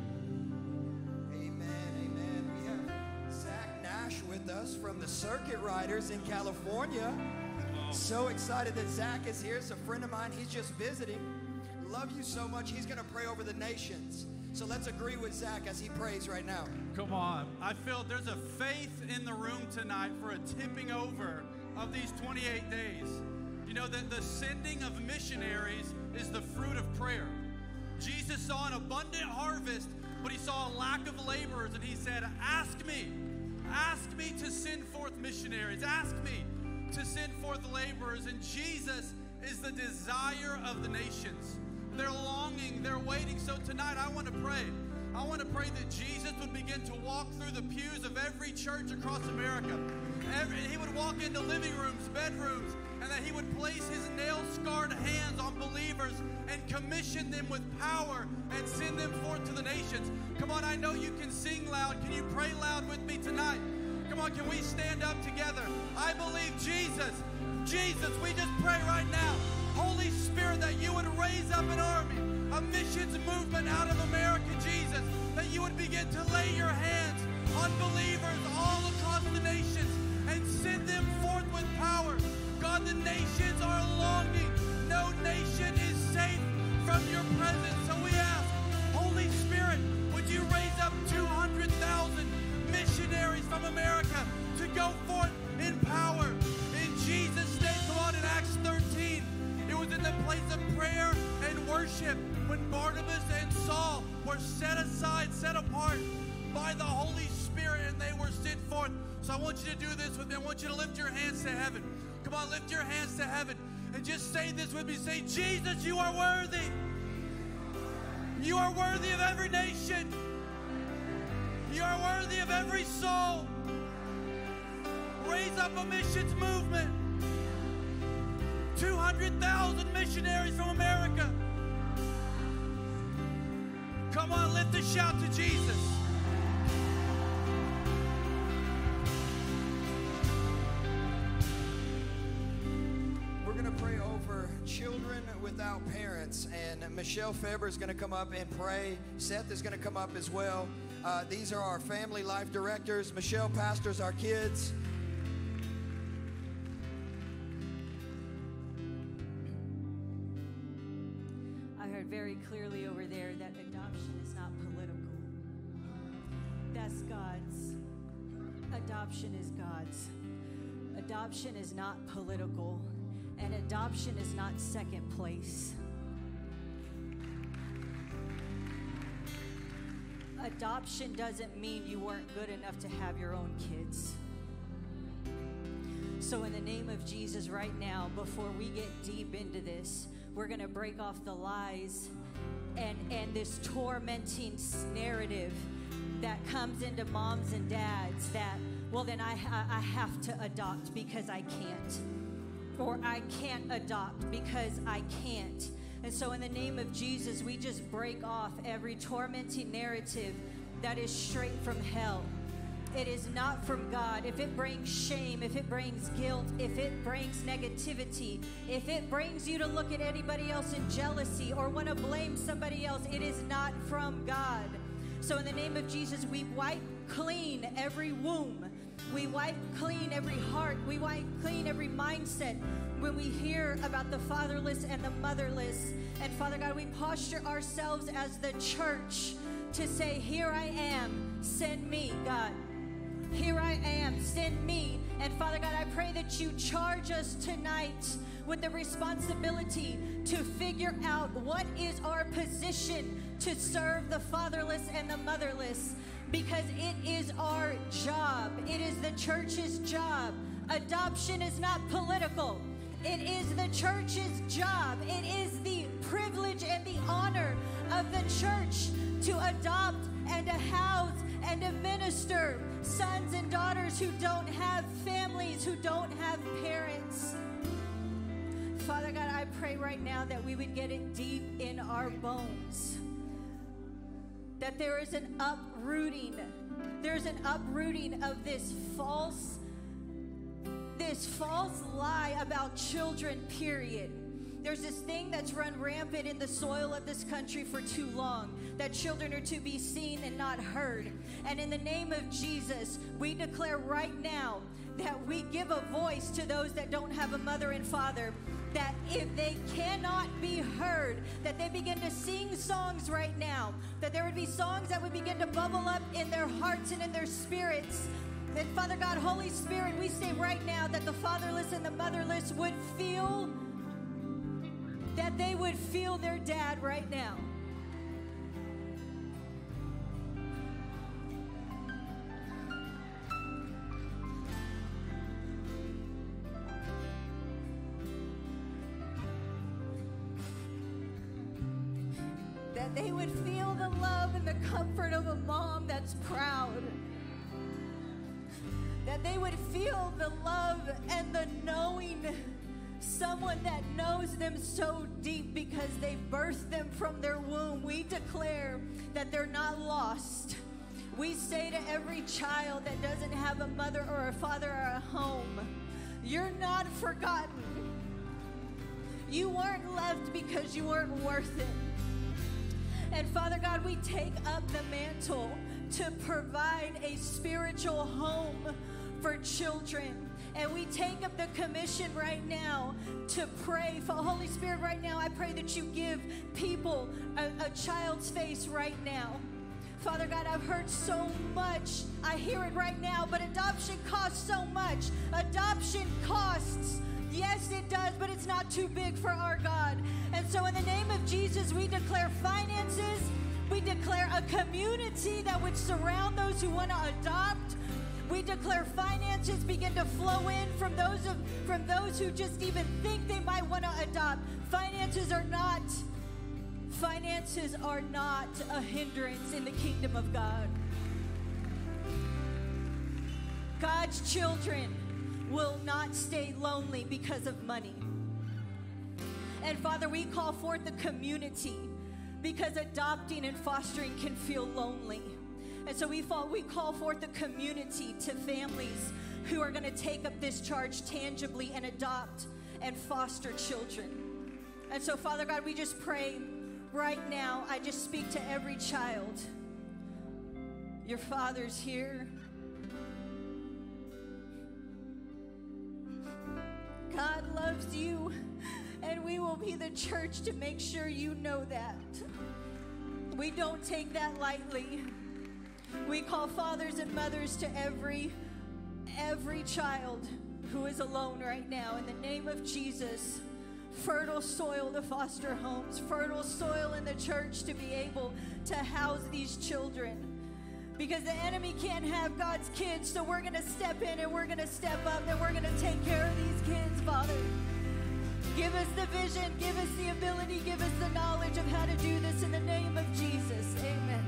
Amen, amen. We have Zach Nash with us from the Circuit Riders in California. So excited that Zach is here. It's a friend of mine. He's just visiting. Love you so much. He's going to pray over the nations. So let's agree with Zach as he prays right now. Come on. I feel there's a faith in the room tonight for a tipping over of these twenty-eight days. You know that the sending of missionaries is the fruit of prayer. Jesus saw an abundant harvest, but he saw a lack of laborers, and he said, ask me, ask me to send forth missionaries. Ask me to send forth laborers. And Jesus is the desire of the nations. They're longing, they're waiting. So tonight I want to pray. I want to pray that Jesus would begin to walk through the pews of every church across America. Every, he would walk into living rooms, bedrooms, and that he would place his nail-scarred hands on believers and commission them with power and send them forth to the nations. Come on, I know you can sing loud. Can you pray loud with me tonight? Come on, can we stand up together? I believe Jesus, Jesus, we just pray right now. Holy Spirit, that you would raise up an army, a missions movement out of America, Jesus, that you would begin to lay your hands on believers all across the nations and send them forth with power. God, the nations are longing. No nation is safe from your presence. So we ask, Holy Spirit, would you raise up two hundred thousand missionaries from America to go forth in power? In Jesus' name, come on, in Acts thirteen, it was in the place of prayer and worship when Barnabas and Saul were set aside, set apart by the Holy Spirit, and they were sent forth. So I want you to do this with me. I want you to lift your hands to heaven. Come on, lift your hands to heaven and just say this with me. Say, Jesus, you are worthy. You are worthy of every nation. You are worthy of every soul. Raise up a missions movement. two hundred thousand missionaries from America. Come on, lift a shout to Jesus. We're going to pray over children without parents, and Michelle Faber is going to come up and pray. Seth is going to come up as well. Uh, these are our family life directors. Michelle pastors our kids. I heard very clearly over there that adoption is not political. That's God's. Adoption is God's. Adoption is not political, and adoption is not second place. Adoption doesn't mean you weren't good enough to have your own kids. So in the name of Jesus right now, before we get deep into this, we're going to break off the lies and, and this tormenting narrative that comes into moms and dads that, well, then I, I have to adopt because I can't. Or I can't adopt because I can't. And so in the name of Jesus, we just break off every tormenting narrative that is straight from hell. It is not from God. If it brings shame, if it brings guilt, if it brings negativity, if it brings you to look at anybody else in jealousy or want to blame somebody else, it is not from God. So in the name of Jesus, we wipe clean every womb. We wipe clean every heart. We wipe clean every mindset when we hear about the fatherless and the motherless. And Father God, we posture ourselves as the church to say, here I am, send me, God. Here I am, send me. And Father God, I pray that you charge us tonight with the responsibility to figure out what is our position to serve the fatherless and the motherless, because it is our job. It is the church's job. Adoption is not political. It is the church's job. It is the privilege and the honor of the church to adopt and to house and to minister sons and daughters who don't have families, who don't have parents. Father God, I pray right now that we would get it deep in our bones, that there is an uprooting, there's an uprooting of this false, this false lie about children, period. There's this thing that's run rampant in the soil of this country for too long, that children are to be seen and not heard. And in the name of Jesus, we declare right now that we give a voice to those that don't have a mother and father, that if they cannot be heard, that they begin to sing songs right now, that there would be songs that would begin to bubble up in their hearts and in their spirits. And Father God, Holy Spirit, we say right now that the fatherless and the motherless would feel, that they would feel their dad right now. That they would feel the love and the comfort of a mom that's proud. That they would feel the love and the knowing, someone that knows them so deep because they birthed them from their womb. We declare that they're not lost. We say to every child that doesn't have a mother or a father or a home, you're not forgotten. You weren't left because you weren't worth it. And Father God, we take up the mantle to provide a spiritual home for children. And we take up the commission right now to pray. For Holy Spirit, right now, I pray that you give people a, a child's face right now. Father God, I've heard so much. I hear it right now, but adoption costs so much. Adoption costs. Yes, it does, but it's not too big for our God. And so in the name of Jesus, we declare finances. We declare a community that would surround those who want to adopt. We declare finances begin to flow in from those of from those who just even think they might want to adopt. Finances are not finances are not a hindrance in the kingdom of God. God's children will not stay lonely because of money. And Father, we call forth the community, because adopting and fostering can feel lonely. And so we, fall, we call forth the community to families who are going to take up this charge tangibly and adopt and foster children. And so, Father God, we just pray right now. I just speak to every child Your Father's here. God loves you, and we will be the church to make sure you know that. We don't take that lightly. We call fathers and mothers to every, every child who is alone right now. In the name of Jesus, fertile soil to foster homes, fertile soil in the church to be able to house these children. Because the enemy can't have God's kids, so we're going to step in and we're going to step up and we're going to take care of these kids, Father. Give us the vision, give us the ability, give us the knowledge of how to do this in the name of Jesus. Amen.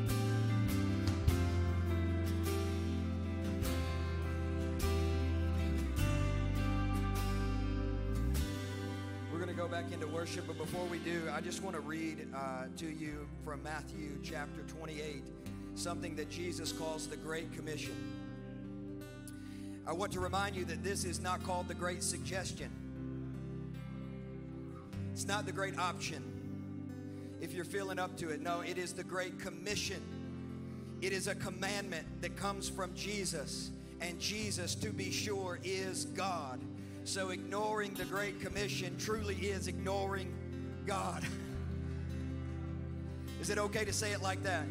We're going to go back into worship, but before we do, I just want to read uh, to you from Matthew chapter twenty-eight, something that Jesus calls the Great Commission. I want to remind you that this is not called the Great Suggestion. It's not the great option if you're feeling up to it. No, it is the Great Commission. It is a commandment that comes from Jesus, and Jesus, to be sure, is God. So ignoring the Great Commission truly is ignoring God. Is it okay to say it like that?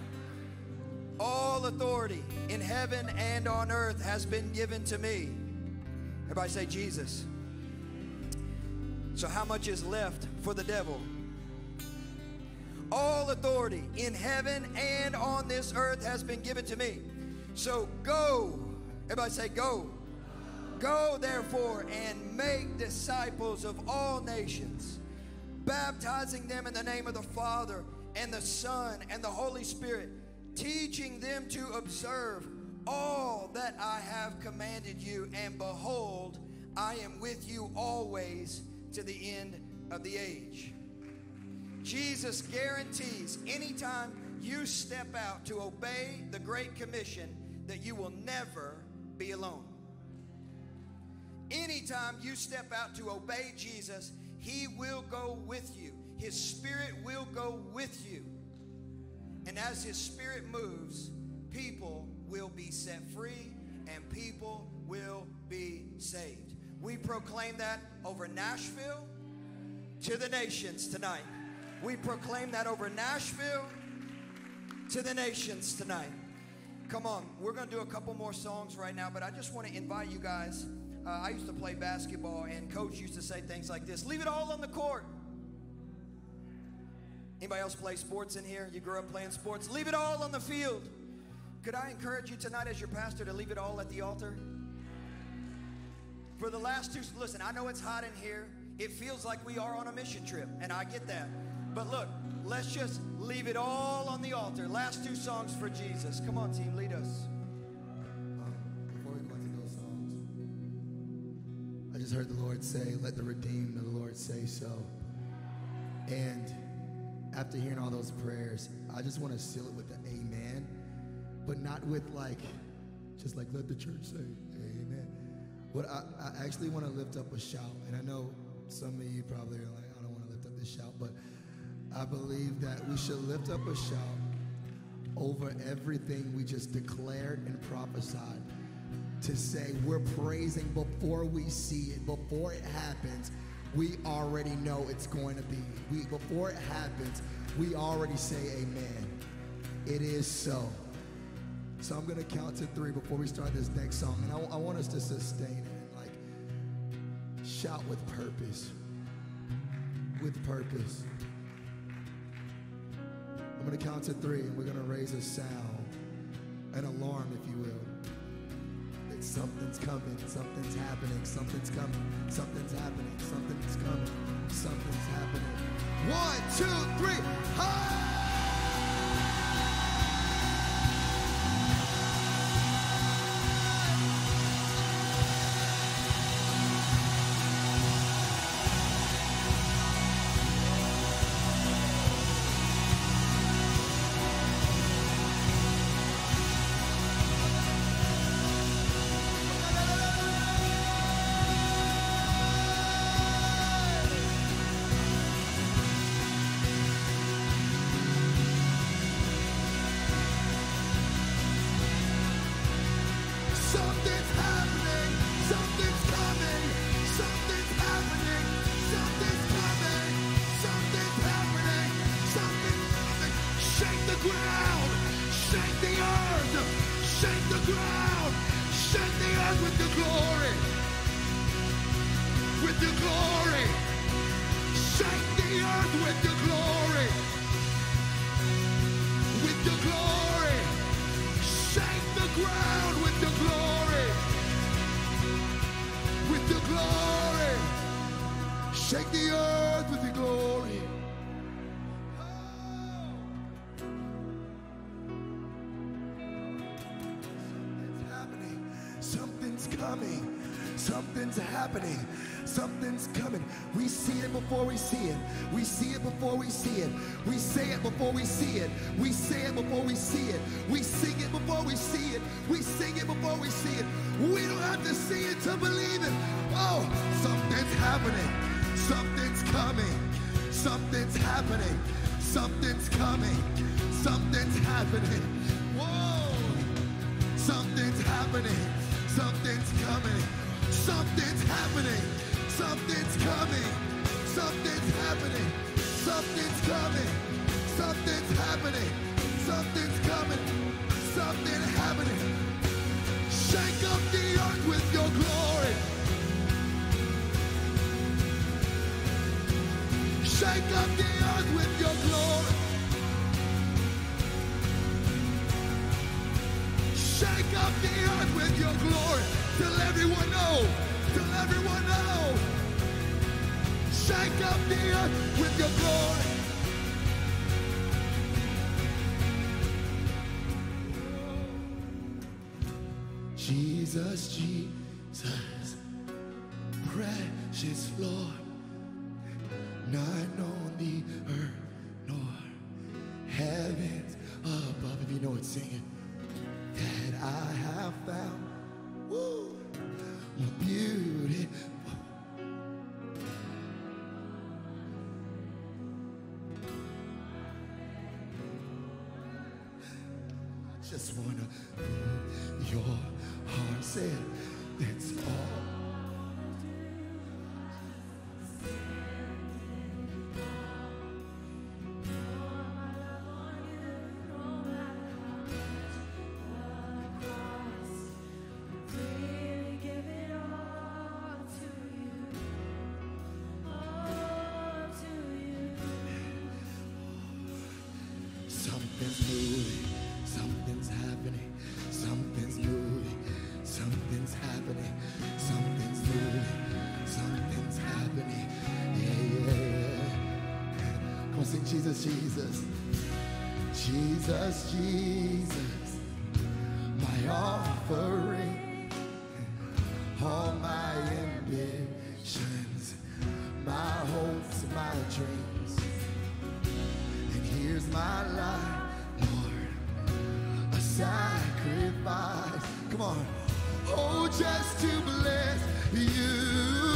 All authority in heaven and on earth has been given to me. Everybody say Jesus. So how much is left for the devil? All authority in heaven and on this earth has been given to me. So go. Everybody say go. Go therefore and make disciples of all nations, baptizing them in the name of the Father and the Son and the Holy Spirit, teaching them to observe all that I have commanded you. And behold, I am with you always to the end of the age. Jesus guarantees anytime you step out to obey the Great Commission that you will never be alone. Anytime you step out to obey Jesus, He will go with you. His Spirit will go with you. And as His Spirit moves, people will be set free and people will be saved. We proclaim that over Nashville to the nations tonight. We proclaim that over Nashville to the nations tonight. Come on, we're going to do a couple more songs right now, but I just want to invite you guys. Uh, I used to play basketball, and coach used to say things like this: leave it all on the court. Anybody else play sports in here? You grew up playing sports? Leave it all on the field. Could I encourage you tonight as your pastor to leave it all at the altar? For the last two, listen, I know it's hot in here. It feels like we are on a mission trip, and I get that. But look, let's just leave it all on the altar. Last two songs for Jesus. Come on, team, lead us. Um, before we go into those songs, I just heard the Lord say, let the redeemed of the Lord say so. And after hearing all those prayers, I just want to seal it with the amen, but not with like, just like let the church say amen. What I, I actually want to lift up a shout, and I know some of you probably are like, I don't want to lift up this shout, but I believe that we should lift up a shout over everything we just declared and prophesied, to say we're praising before we see it, before it happens. We already know it's going to be. We, before it happens, we already say amen. It is so. So I'm going to count to three before we start this next song. And I, I want us to sustain it and like shout with purpose. With purpose. I'm going to count to three, and we're going to raise a sound, an alarm, if you will. That something's coming, something's happening, something's coming, something's happening, something's coming, something's happening. One, two, three, hi! Shake the earth, shake the ground, shake the earth with your glory, with your glory. Shake the earth with your glory, with your glory. Shake the ground with your glory, with your glory. Shake the earth with your glory. Something's coming. Something's happening. Something's coming. We see it before we see it. We see it before we see it. We say it before we see it. We say it before we see it. We sing it before we see it. We sing it before we see it. We don't have to see it to believe it. Oh, something's happening. Something's coming. Something's happening. Something's coming. Something's happening. Whoa. Something's happening. Something's coming. Something's happening. Something's coming. Something's happening. Something's coming. Something's happening. Something's coming. Something's happening. Shake up the earth with your glory. Shake up the earth with your glory. Shake up the earth with your glory. Till everyone know. Till everyone know. Shake up the earth with your glory. Jesus, Jesus, precious Lord, not on the earth nor heavens above. If you know it, sing it. That I have found, woo, beauty. I just wanna, your heart said, that's all. Something's moving, something's happening, something's moving, something's happening, something's moving, something's happening. Yeah, yeah, yeah. Come on, sing Jesus, Jesus. Jesus, Jesus, my offering, all my ambitions, my hopes, my dreams. Here's my life, Lord, a sacrifice. Come on. Oh, just to bless you.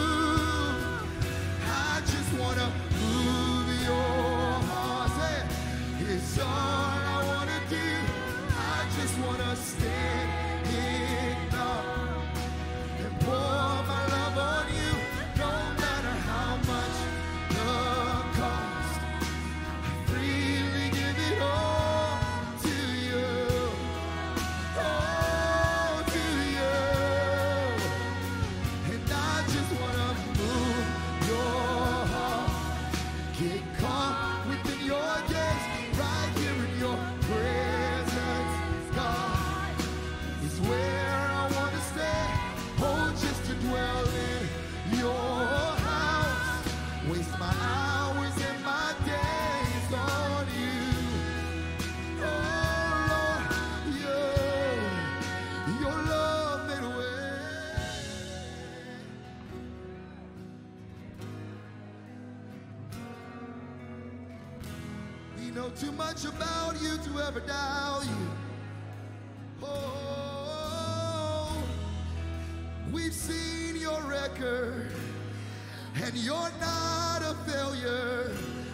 I just want to move your heart. Say, it's all I want to do. I just want to stand in love and pour my love on you. No matter how much love costs. Freely give it all to you, all to you, and I just want to move your heart, get caught within your gaze, right here in your presence, God, is where I want to stay, oh, just to dwell in your house, waste my hours and my days on you. Oh Lord, you, your love made a way. We know too much about you to ever doubt you. Oh, we've seen your record, and you're not a failure.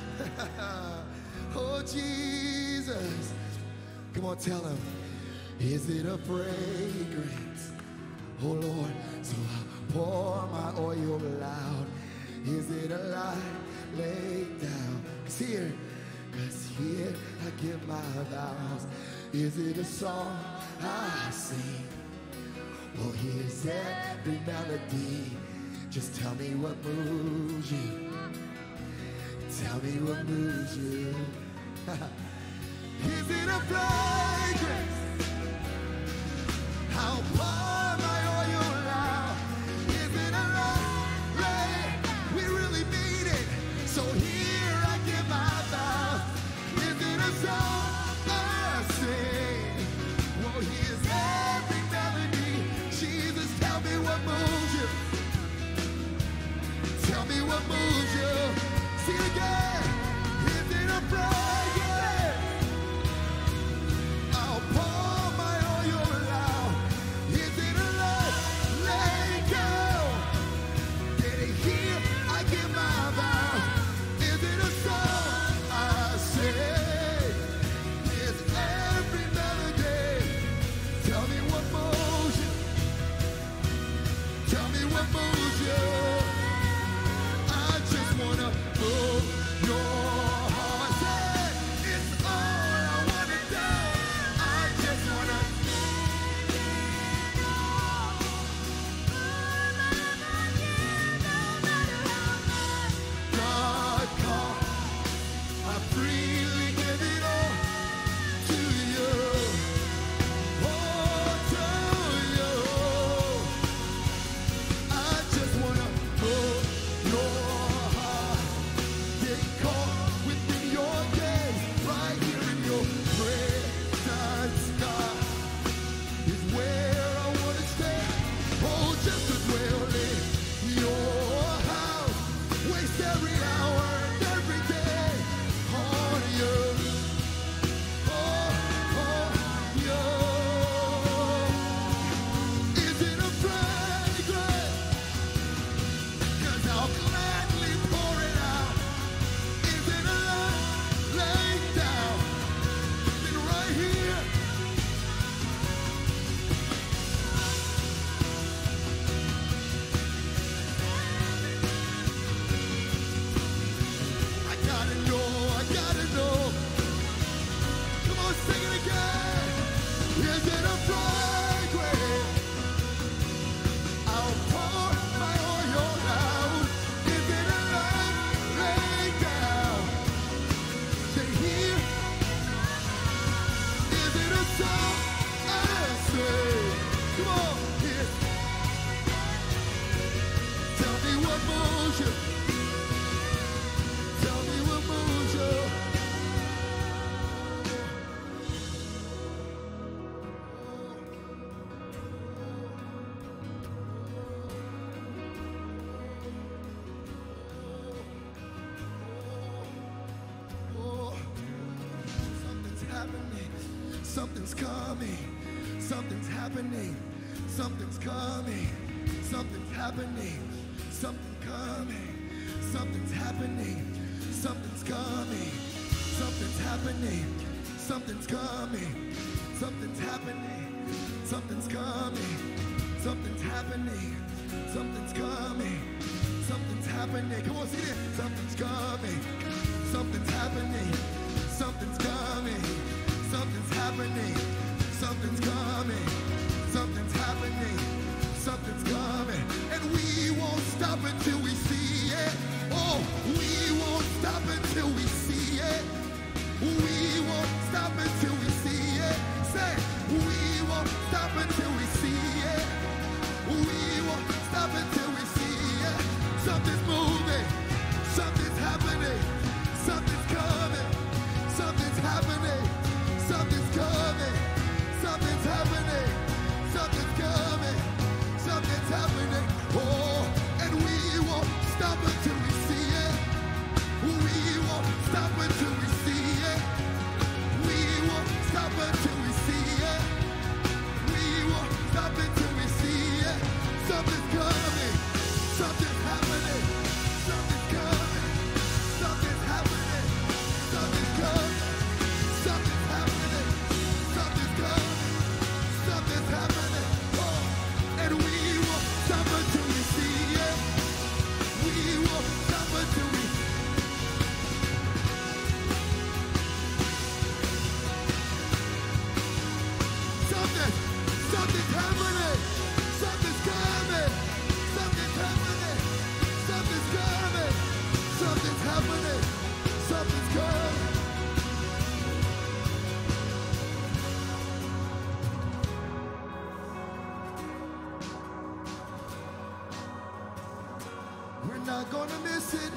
Oh, Jesus. Come on, tell him. Is it a fragrance? Oh, Lord. So I pour my oil out. Is it a light laid down? 'Cause here, 'Cause here I give my vows. Is it a song I sing? Or is every melody? Just tell me what moves you. Tell me what moves you. Is it a fragrance? How pour my oil out? Is it a love rain? We really mean it. So here I give my vows. Is it a song I sing? Well, here's every melody. Jesus, tell me what moves you. Tell me what moves you. See it again. Is it a fragrance? I'll pour my oil out. Is it a love? Let go. Did it hear? I give my vow. Is it a song I sing? Is every melody? Tell me what moves you. Tell me what moves you. I just wanna move your heart. Say, it's all I wanna do. I just wanna. God call, I freely give it all to you. Oh, to you. I just wanna move your heart. Get caught within your gaze, right here in your presence, God, is where I wanna stay. Oh, just to dwell in your house. Waste every hour and every day on you. Oh, on you. Is it a fragrance? 'Cause I'll gladly pour it out. Is it a love laid down? Then right here. I gotta know, I gotta know. Come on, sing it again. Is it a fragrance? I'll pour my oil out. Is it a love laid down? Then here. Is it a song I sing? Come on, here. Tell me what moves you. Tell me what moves you. Oh, something's happening. Something's coming. Something's happening. Something's coming. Something's happening. Something's coming. Something's happening. Something's coming. Something's happening. Something's coming. Something's happening. Something's coming. Something's happening. Something's coming. Something's happening. Come on, see it. Something's coming. Something's happening. Something's coming. Something's happening. Something's coming. Something's happening. Something's coming. And we won't stop until we see it. Oh, we won't stop until we see it. We won't stop until we see it. Say, we won't stop until we see it. We won't stop until we see it. Something's moving. Something's happening. Something's coming. Something's happening. us. Something's happening. Something's coming. Something's happening. Something's coming. Something's happening. Something's coming. We're not gonna miss it.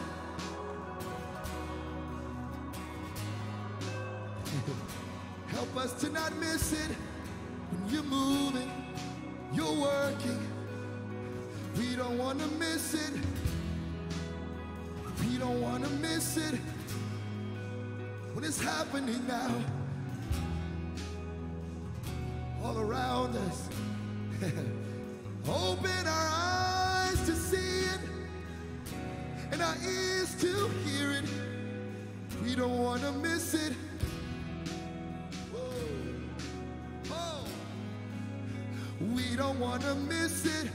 Help us to not miss it. When you're moving, you're working. We don't want to miss it. We don't want to miss it. When it's happening now, all around us. Open our eyes to see it and our ears to hear it. We don't want to miss it. We don't want to miss it.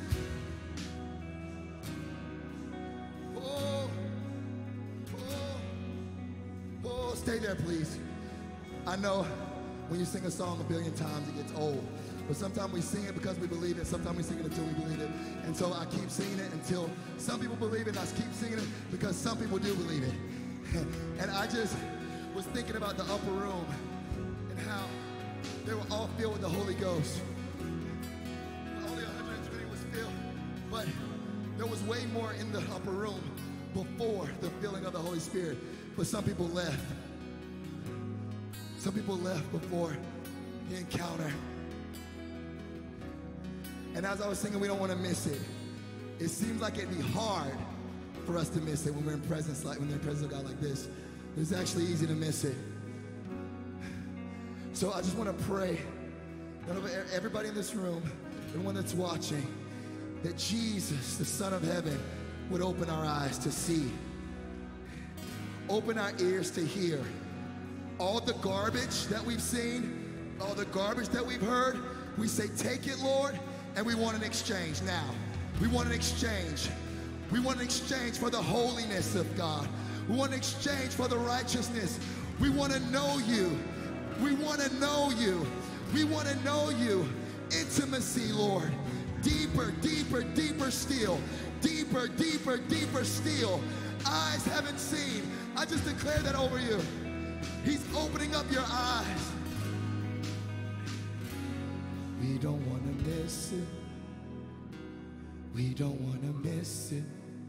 Oh, oh, oh, stay there, please. I know when you sing a song a billion times, it gets old. But sometimes we sing it because we believe it. Sometimes we sing it until we believe it. And so I keep singing it until some people believe it. And I keep singing it because some people do believe it. And I just was thinking about the upper room and how they were all filled with the Holy Ghost. But there was way more in the upper room before the filling of the Holy Spirit. But some people left. Some people left before the encounter. And as I was singing, we don't want to miss it. It seems like it'd be hard for us to miss it when we're in presence, like when we're in presence of God like this. It's actually easy to miss it. So I just want to pray that over everybody in this room, everyone that's watching, that Jesus, the Son of Heaven, would open our eyes to see, open our ears to hear. All the garbage that we've seen, all the garbage that we've heard, we say, take it, Lord, and we want an exchange now. We want an exchange. We want an exchange for the holiness of God. We want an exchange for the righteousness. We want to know you. We want to know you. We want to know you. Intimacy, Lord. Deeper, deeper, deeper still. Deeper, deeper, deeper still. Eyes haven't seen. I just declare that over you. He's opening up your eyes. We don't want to miss it. We don't want to miss it.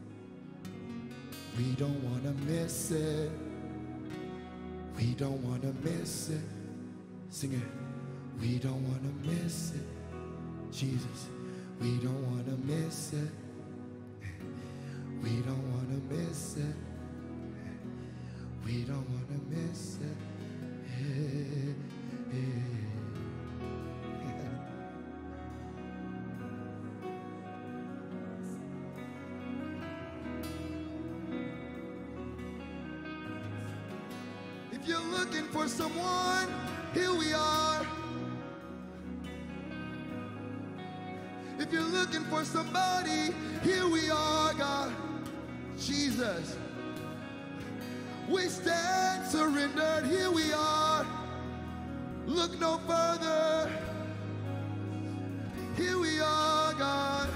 We don't want to miss it. We don't want to miss it. Sing it. We don't want to miss it. Jesus. We don't want to miss it. We don't want to miss it. We don't want to miss it. Hey, hey. If you're looking for someone, here we are. If you're looking for somebody, here we are, God. Jesus. We stand surrendered, here we are. Look no further. Here we are, God.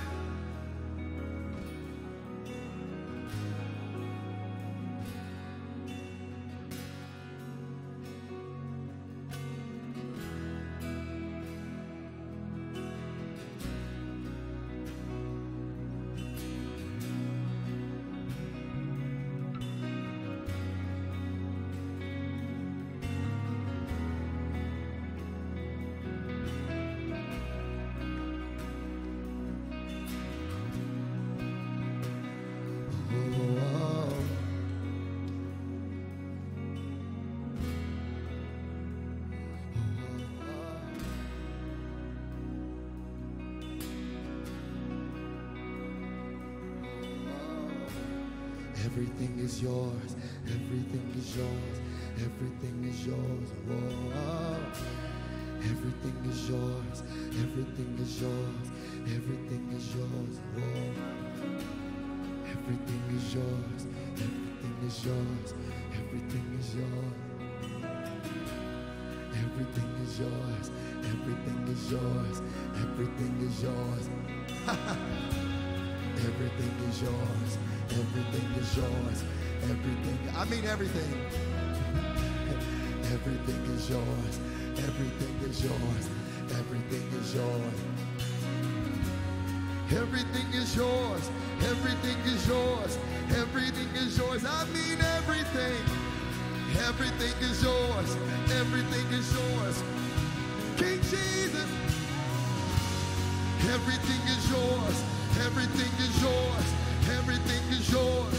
Everything is yours, everything is yours, everything is yours, oh. Everything is yours, everything is yours, everything is yours, oh. Everything is yours, everything is yours, everything is yours. Everything is yours, everything Everything is yours. Everything is yours. Everything is yours. Everything is yours. Everything. I mean everything. Everything is yours. Everything is yours. Everything is yours. Everything is yours. Everything is yours. Everything is yours. I mean everything. Everything is yours. Everything is yours. King Jesus. Everything is yours. Everything is yours. Everything is yours.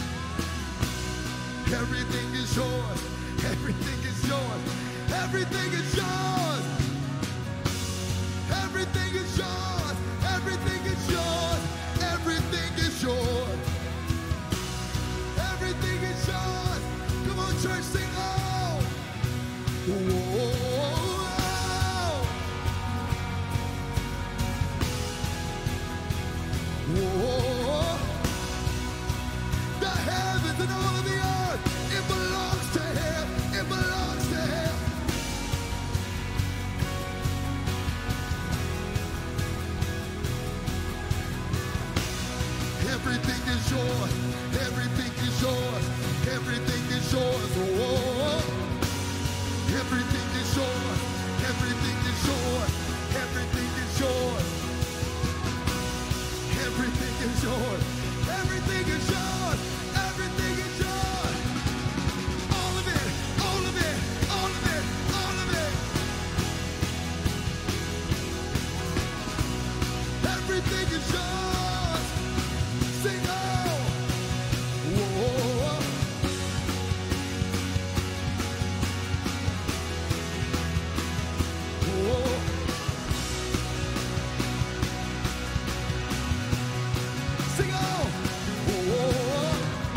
Everything is yours. Everything is yours. Everything is yours. Everything is yours. Everything is yours. Everything is yours. Everything is yours. Come on, church, sing oh. Whoa. Whoa. The heavens and all of the earth, it belongs to him. It belongs to him. Everything is yours. Everything is yours. Everything is yours. Whoa. Everything is yours. Everything is yours. Everything is yours. Everything is yours. Everything is yours. Everything is yours. All of it. All of it. All of it. All of it. Everything is yours. Sing oh. Whoa. Whoa. Sing oh. Whoa.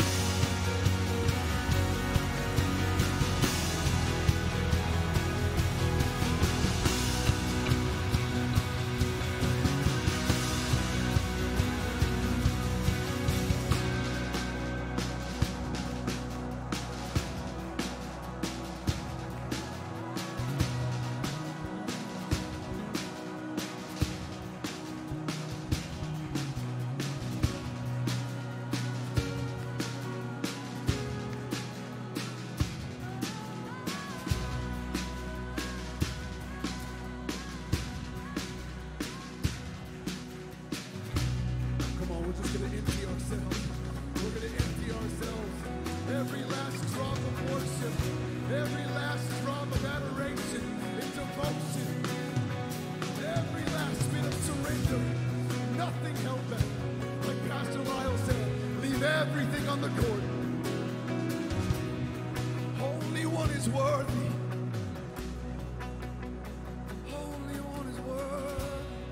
Come on, we're just going to empty ourselves. We're going to empty ourselves. Every last drop of worship, every last drop of adoration and devotion, every last bit of surrender, nothing held back. Like Pastor Lyle said, leave everything on the court. Only one is worthy. Only one is worthy.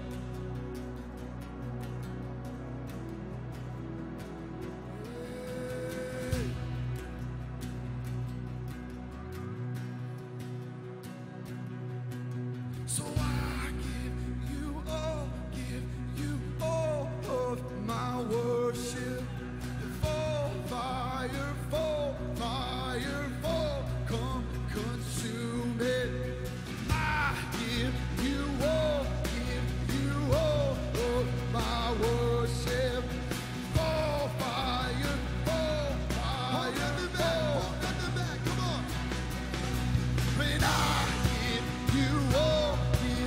So I give you all, give you all of my worship. Fall, fire, fall, fire, fall, come consume it. I give you all, give you all of my worship. Fall, fire, fall, fire, fall. Hold on the back, come on. When I give you all, give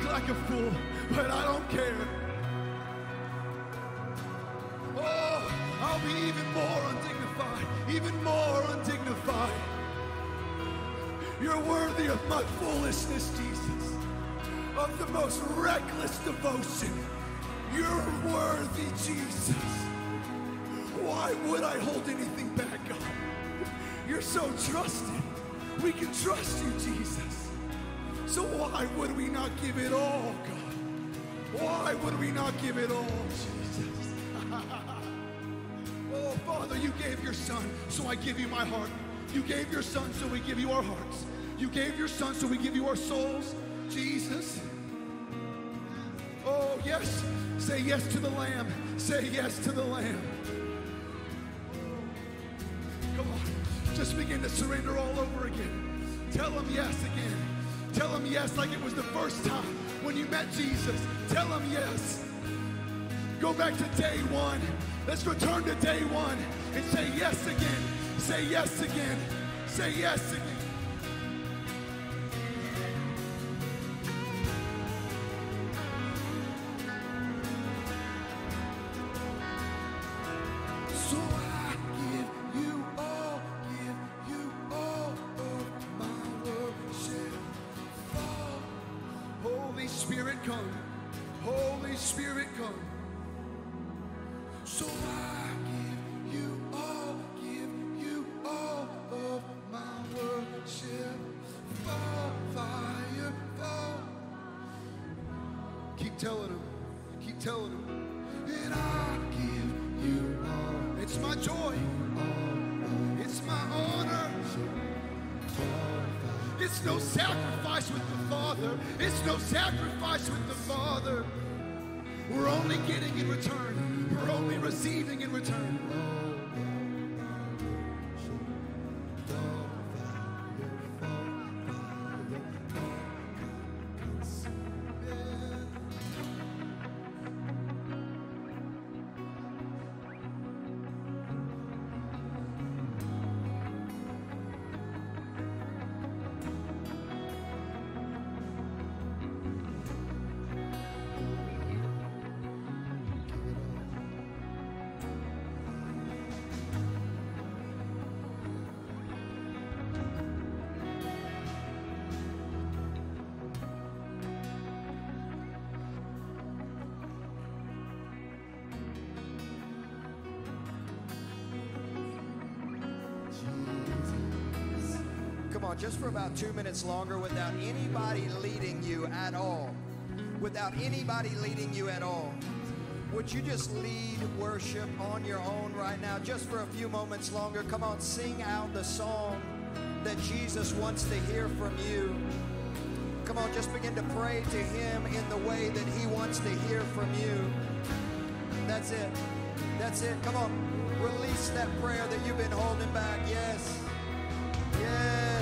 like a fool, but I don't care. Oh, I'll be even more undignified, even more undignified. You're worthy of my foolishness, Jesus, of the most reckless devotion. You're worthy, Jesus. Why would I hold anything back, God? You're so trusted. We can trust you, Jesus. So why would we not give it all, God? Why would we not give it all, Jesus? Oh, Father, you gave your son, so I give you my heart. You gave your son, so we give you our hearts. You gave your son, so we give you our souls, Jesus. Oh, yes. Say yes to the Lamb. Say yes to the Lamb. Come on. Just begin to surrender all over again. Tell him yes again. Tell him yes like it was the first time when you met Jesus. Tell him yes. Go back to day one. Let's return to day one and say yes again. Say yes again. Say yes again. So I give you all, give you all of my worship. Fall. Holy Spirit, come. Holy Spirit, come. So I give you all, give you all of my worship. Fall, fire, fall. Keep telling him, keep telling him. And I give you all. It's my joy. It's my honor. It's no sacrifice with the Father. It's no sacrifice with the Father. We're only getting in return. We're only receiving in return. Come on, just for about two minutes longer without anybody leading you at all. Without anybody leading you at all. Would you just lead worship on your own right now, just for a few moments longer? Come on, sing out the song that Jesus wants to hear from you. Come on, just begin to pray to him in the way that he wants to hear from you. That's it. That's it. Come on, release that prayer that you've been holding back. Yes. Yes.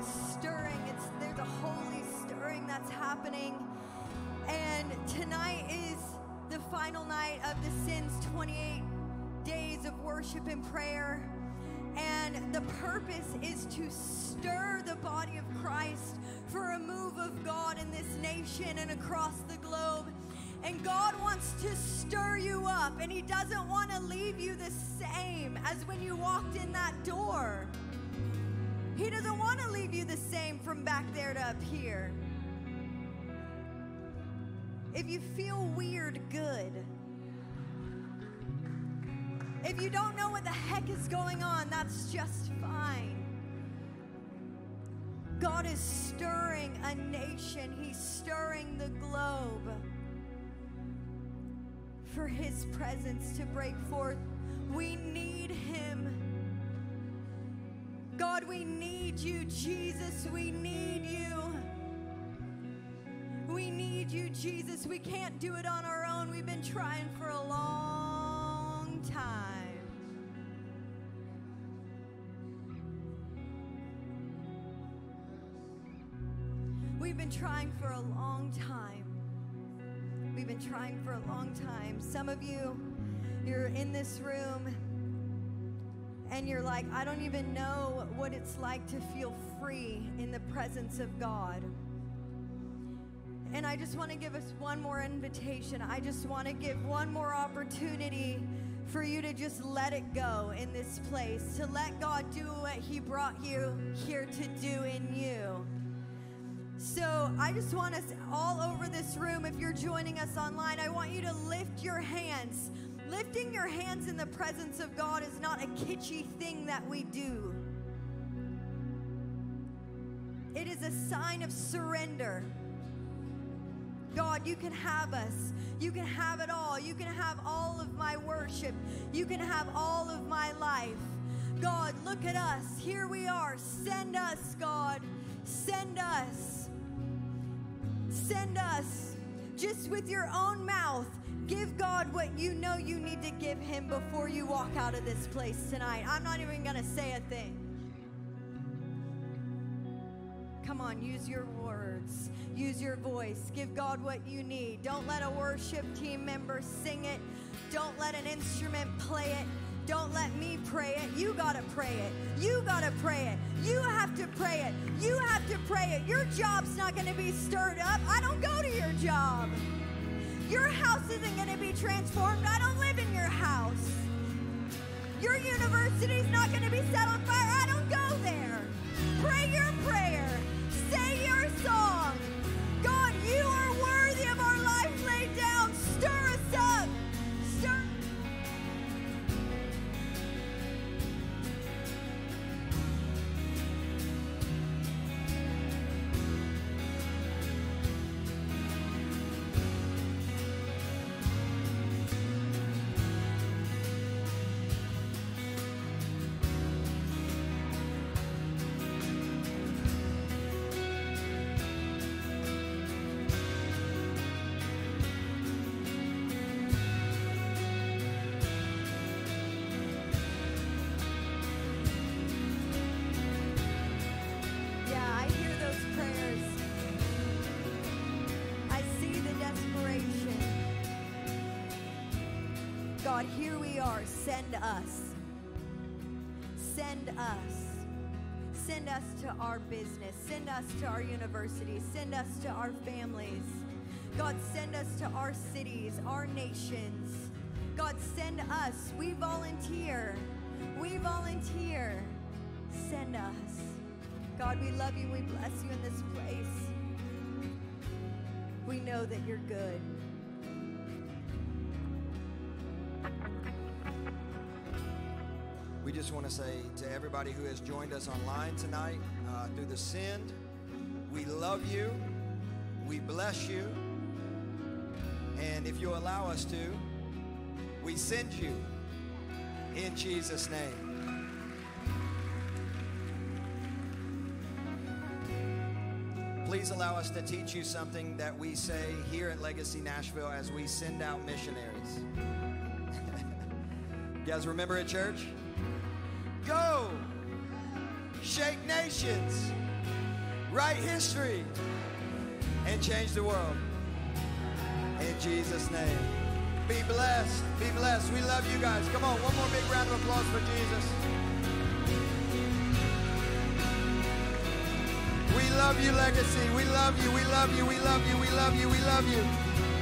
a stirring. It's there's a holy stirring that's happening. And tonight is the final night of the Sins twenty-eight days of worship and prayer. And the purpose is to stir the body of Christ for a move of God in this nation and across the globe. And God wants to stir you up, and He doesn't want to leave you the same as when you walked in that door. He doesn't want to leave you the same from back there to up here. If you feel weird, good. If you don't know what the heck is going on, that's just fine. God is stirring a nation. He's stirring the globe for His presence to break forth. We need Him. God, we need you. Jesus, we need you. We need you, Jesus. We can't do it on our own. We've been trying for a long time. We've been trying for a long time. We've been trying for a long time. Some of you, you're in this room and you're like, I don't even know what it's like to feel free in the presence of God. And I just want to give us one more invitation. I just want to give one more opportunity for you to just let it go in this place, to let God do what He brought you here to do in you. So I just want us all over this room, if you're joining us online, I want you to lift your hands. Lifting your hands in the presence of God is not a kitschy thing that we do. It is a sign of surrender. God, you can have us. You can have it all. You can have all of my worship. You can have all of my life. God, look at us. Here we are. Send us, God. Send us. Send us. Just with your own mouth, give God what you know you need to give Him before you walk out of this place tonight. I'm not even going to say a thing. Come on, use your words. Use your voice. Give God what you need. Don't let a worship team member sing it. Don't let an instrument play it. Don't let me pray it. You got to pray it. You got to pray it. You have to pray it. You have to pray it. Your job's not going to be stirred up. I don't go to your job. Your house isn't going to be transformed. I don't live in your house. Your university's not going to be set on fire. I don't go there. Pray your prayer. Say your song. God, you are worthy of our life laid down. Stir us up. Stir. God, here we are. Send us. Send us. Send us to our business. Send us to our universities. Send us to our families. God, send us to our cities, our nations. God, send us. We volunteer. We volunteer. Send us. God, we love you. We bless you in this place. We know that you're good. We just want to say to everybody who has joined us online tonight uh, through the Send, we love you, we bless you, and if you allow us to, we send you in Jesus' name. Please allow us to teach you something that we say here at Legacy Nashville as we send out missionaries. You guys remember at church? Go, shake nations, write history, and change the world. In Jesus' name. Be blessed. Be blessed. We love you guys. Come on, one more big round of applause for Jesus. We love you, Legacy. We love you. We love you. We love you. We love you. We love you.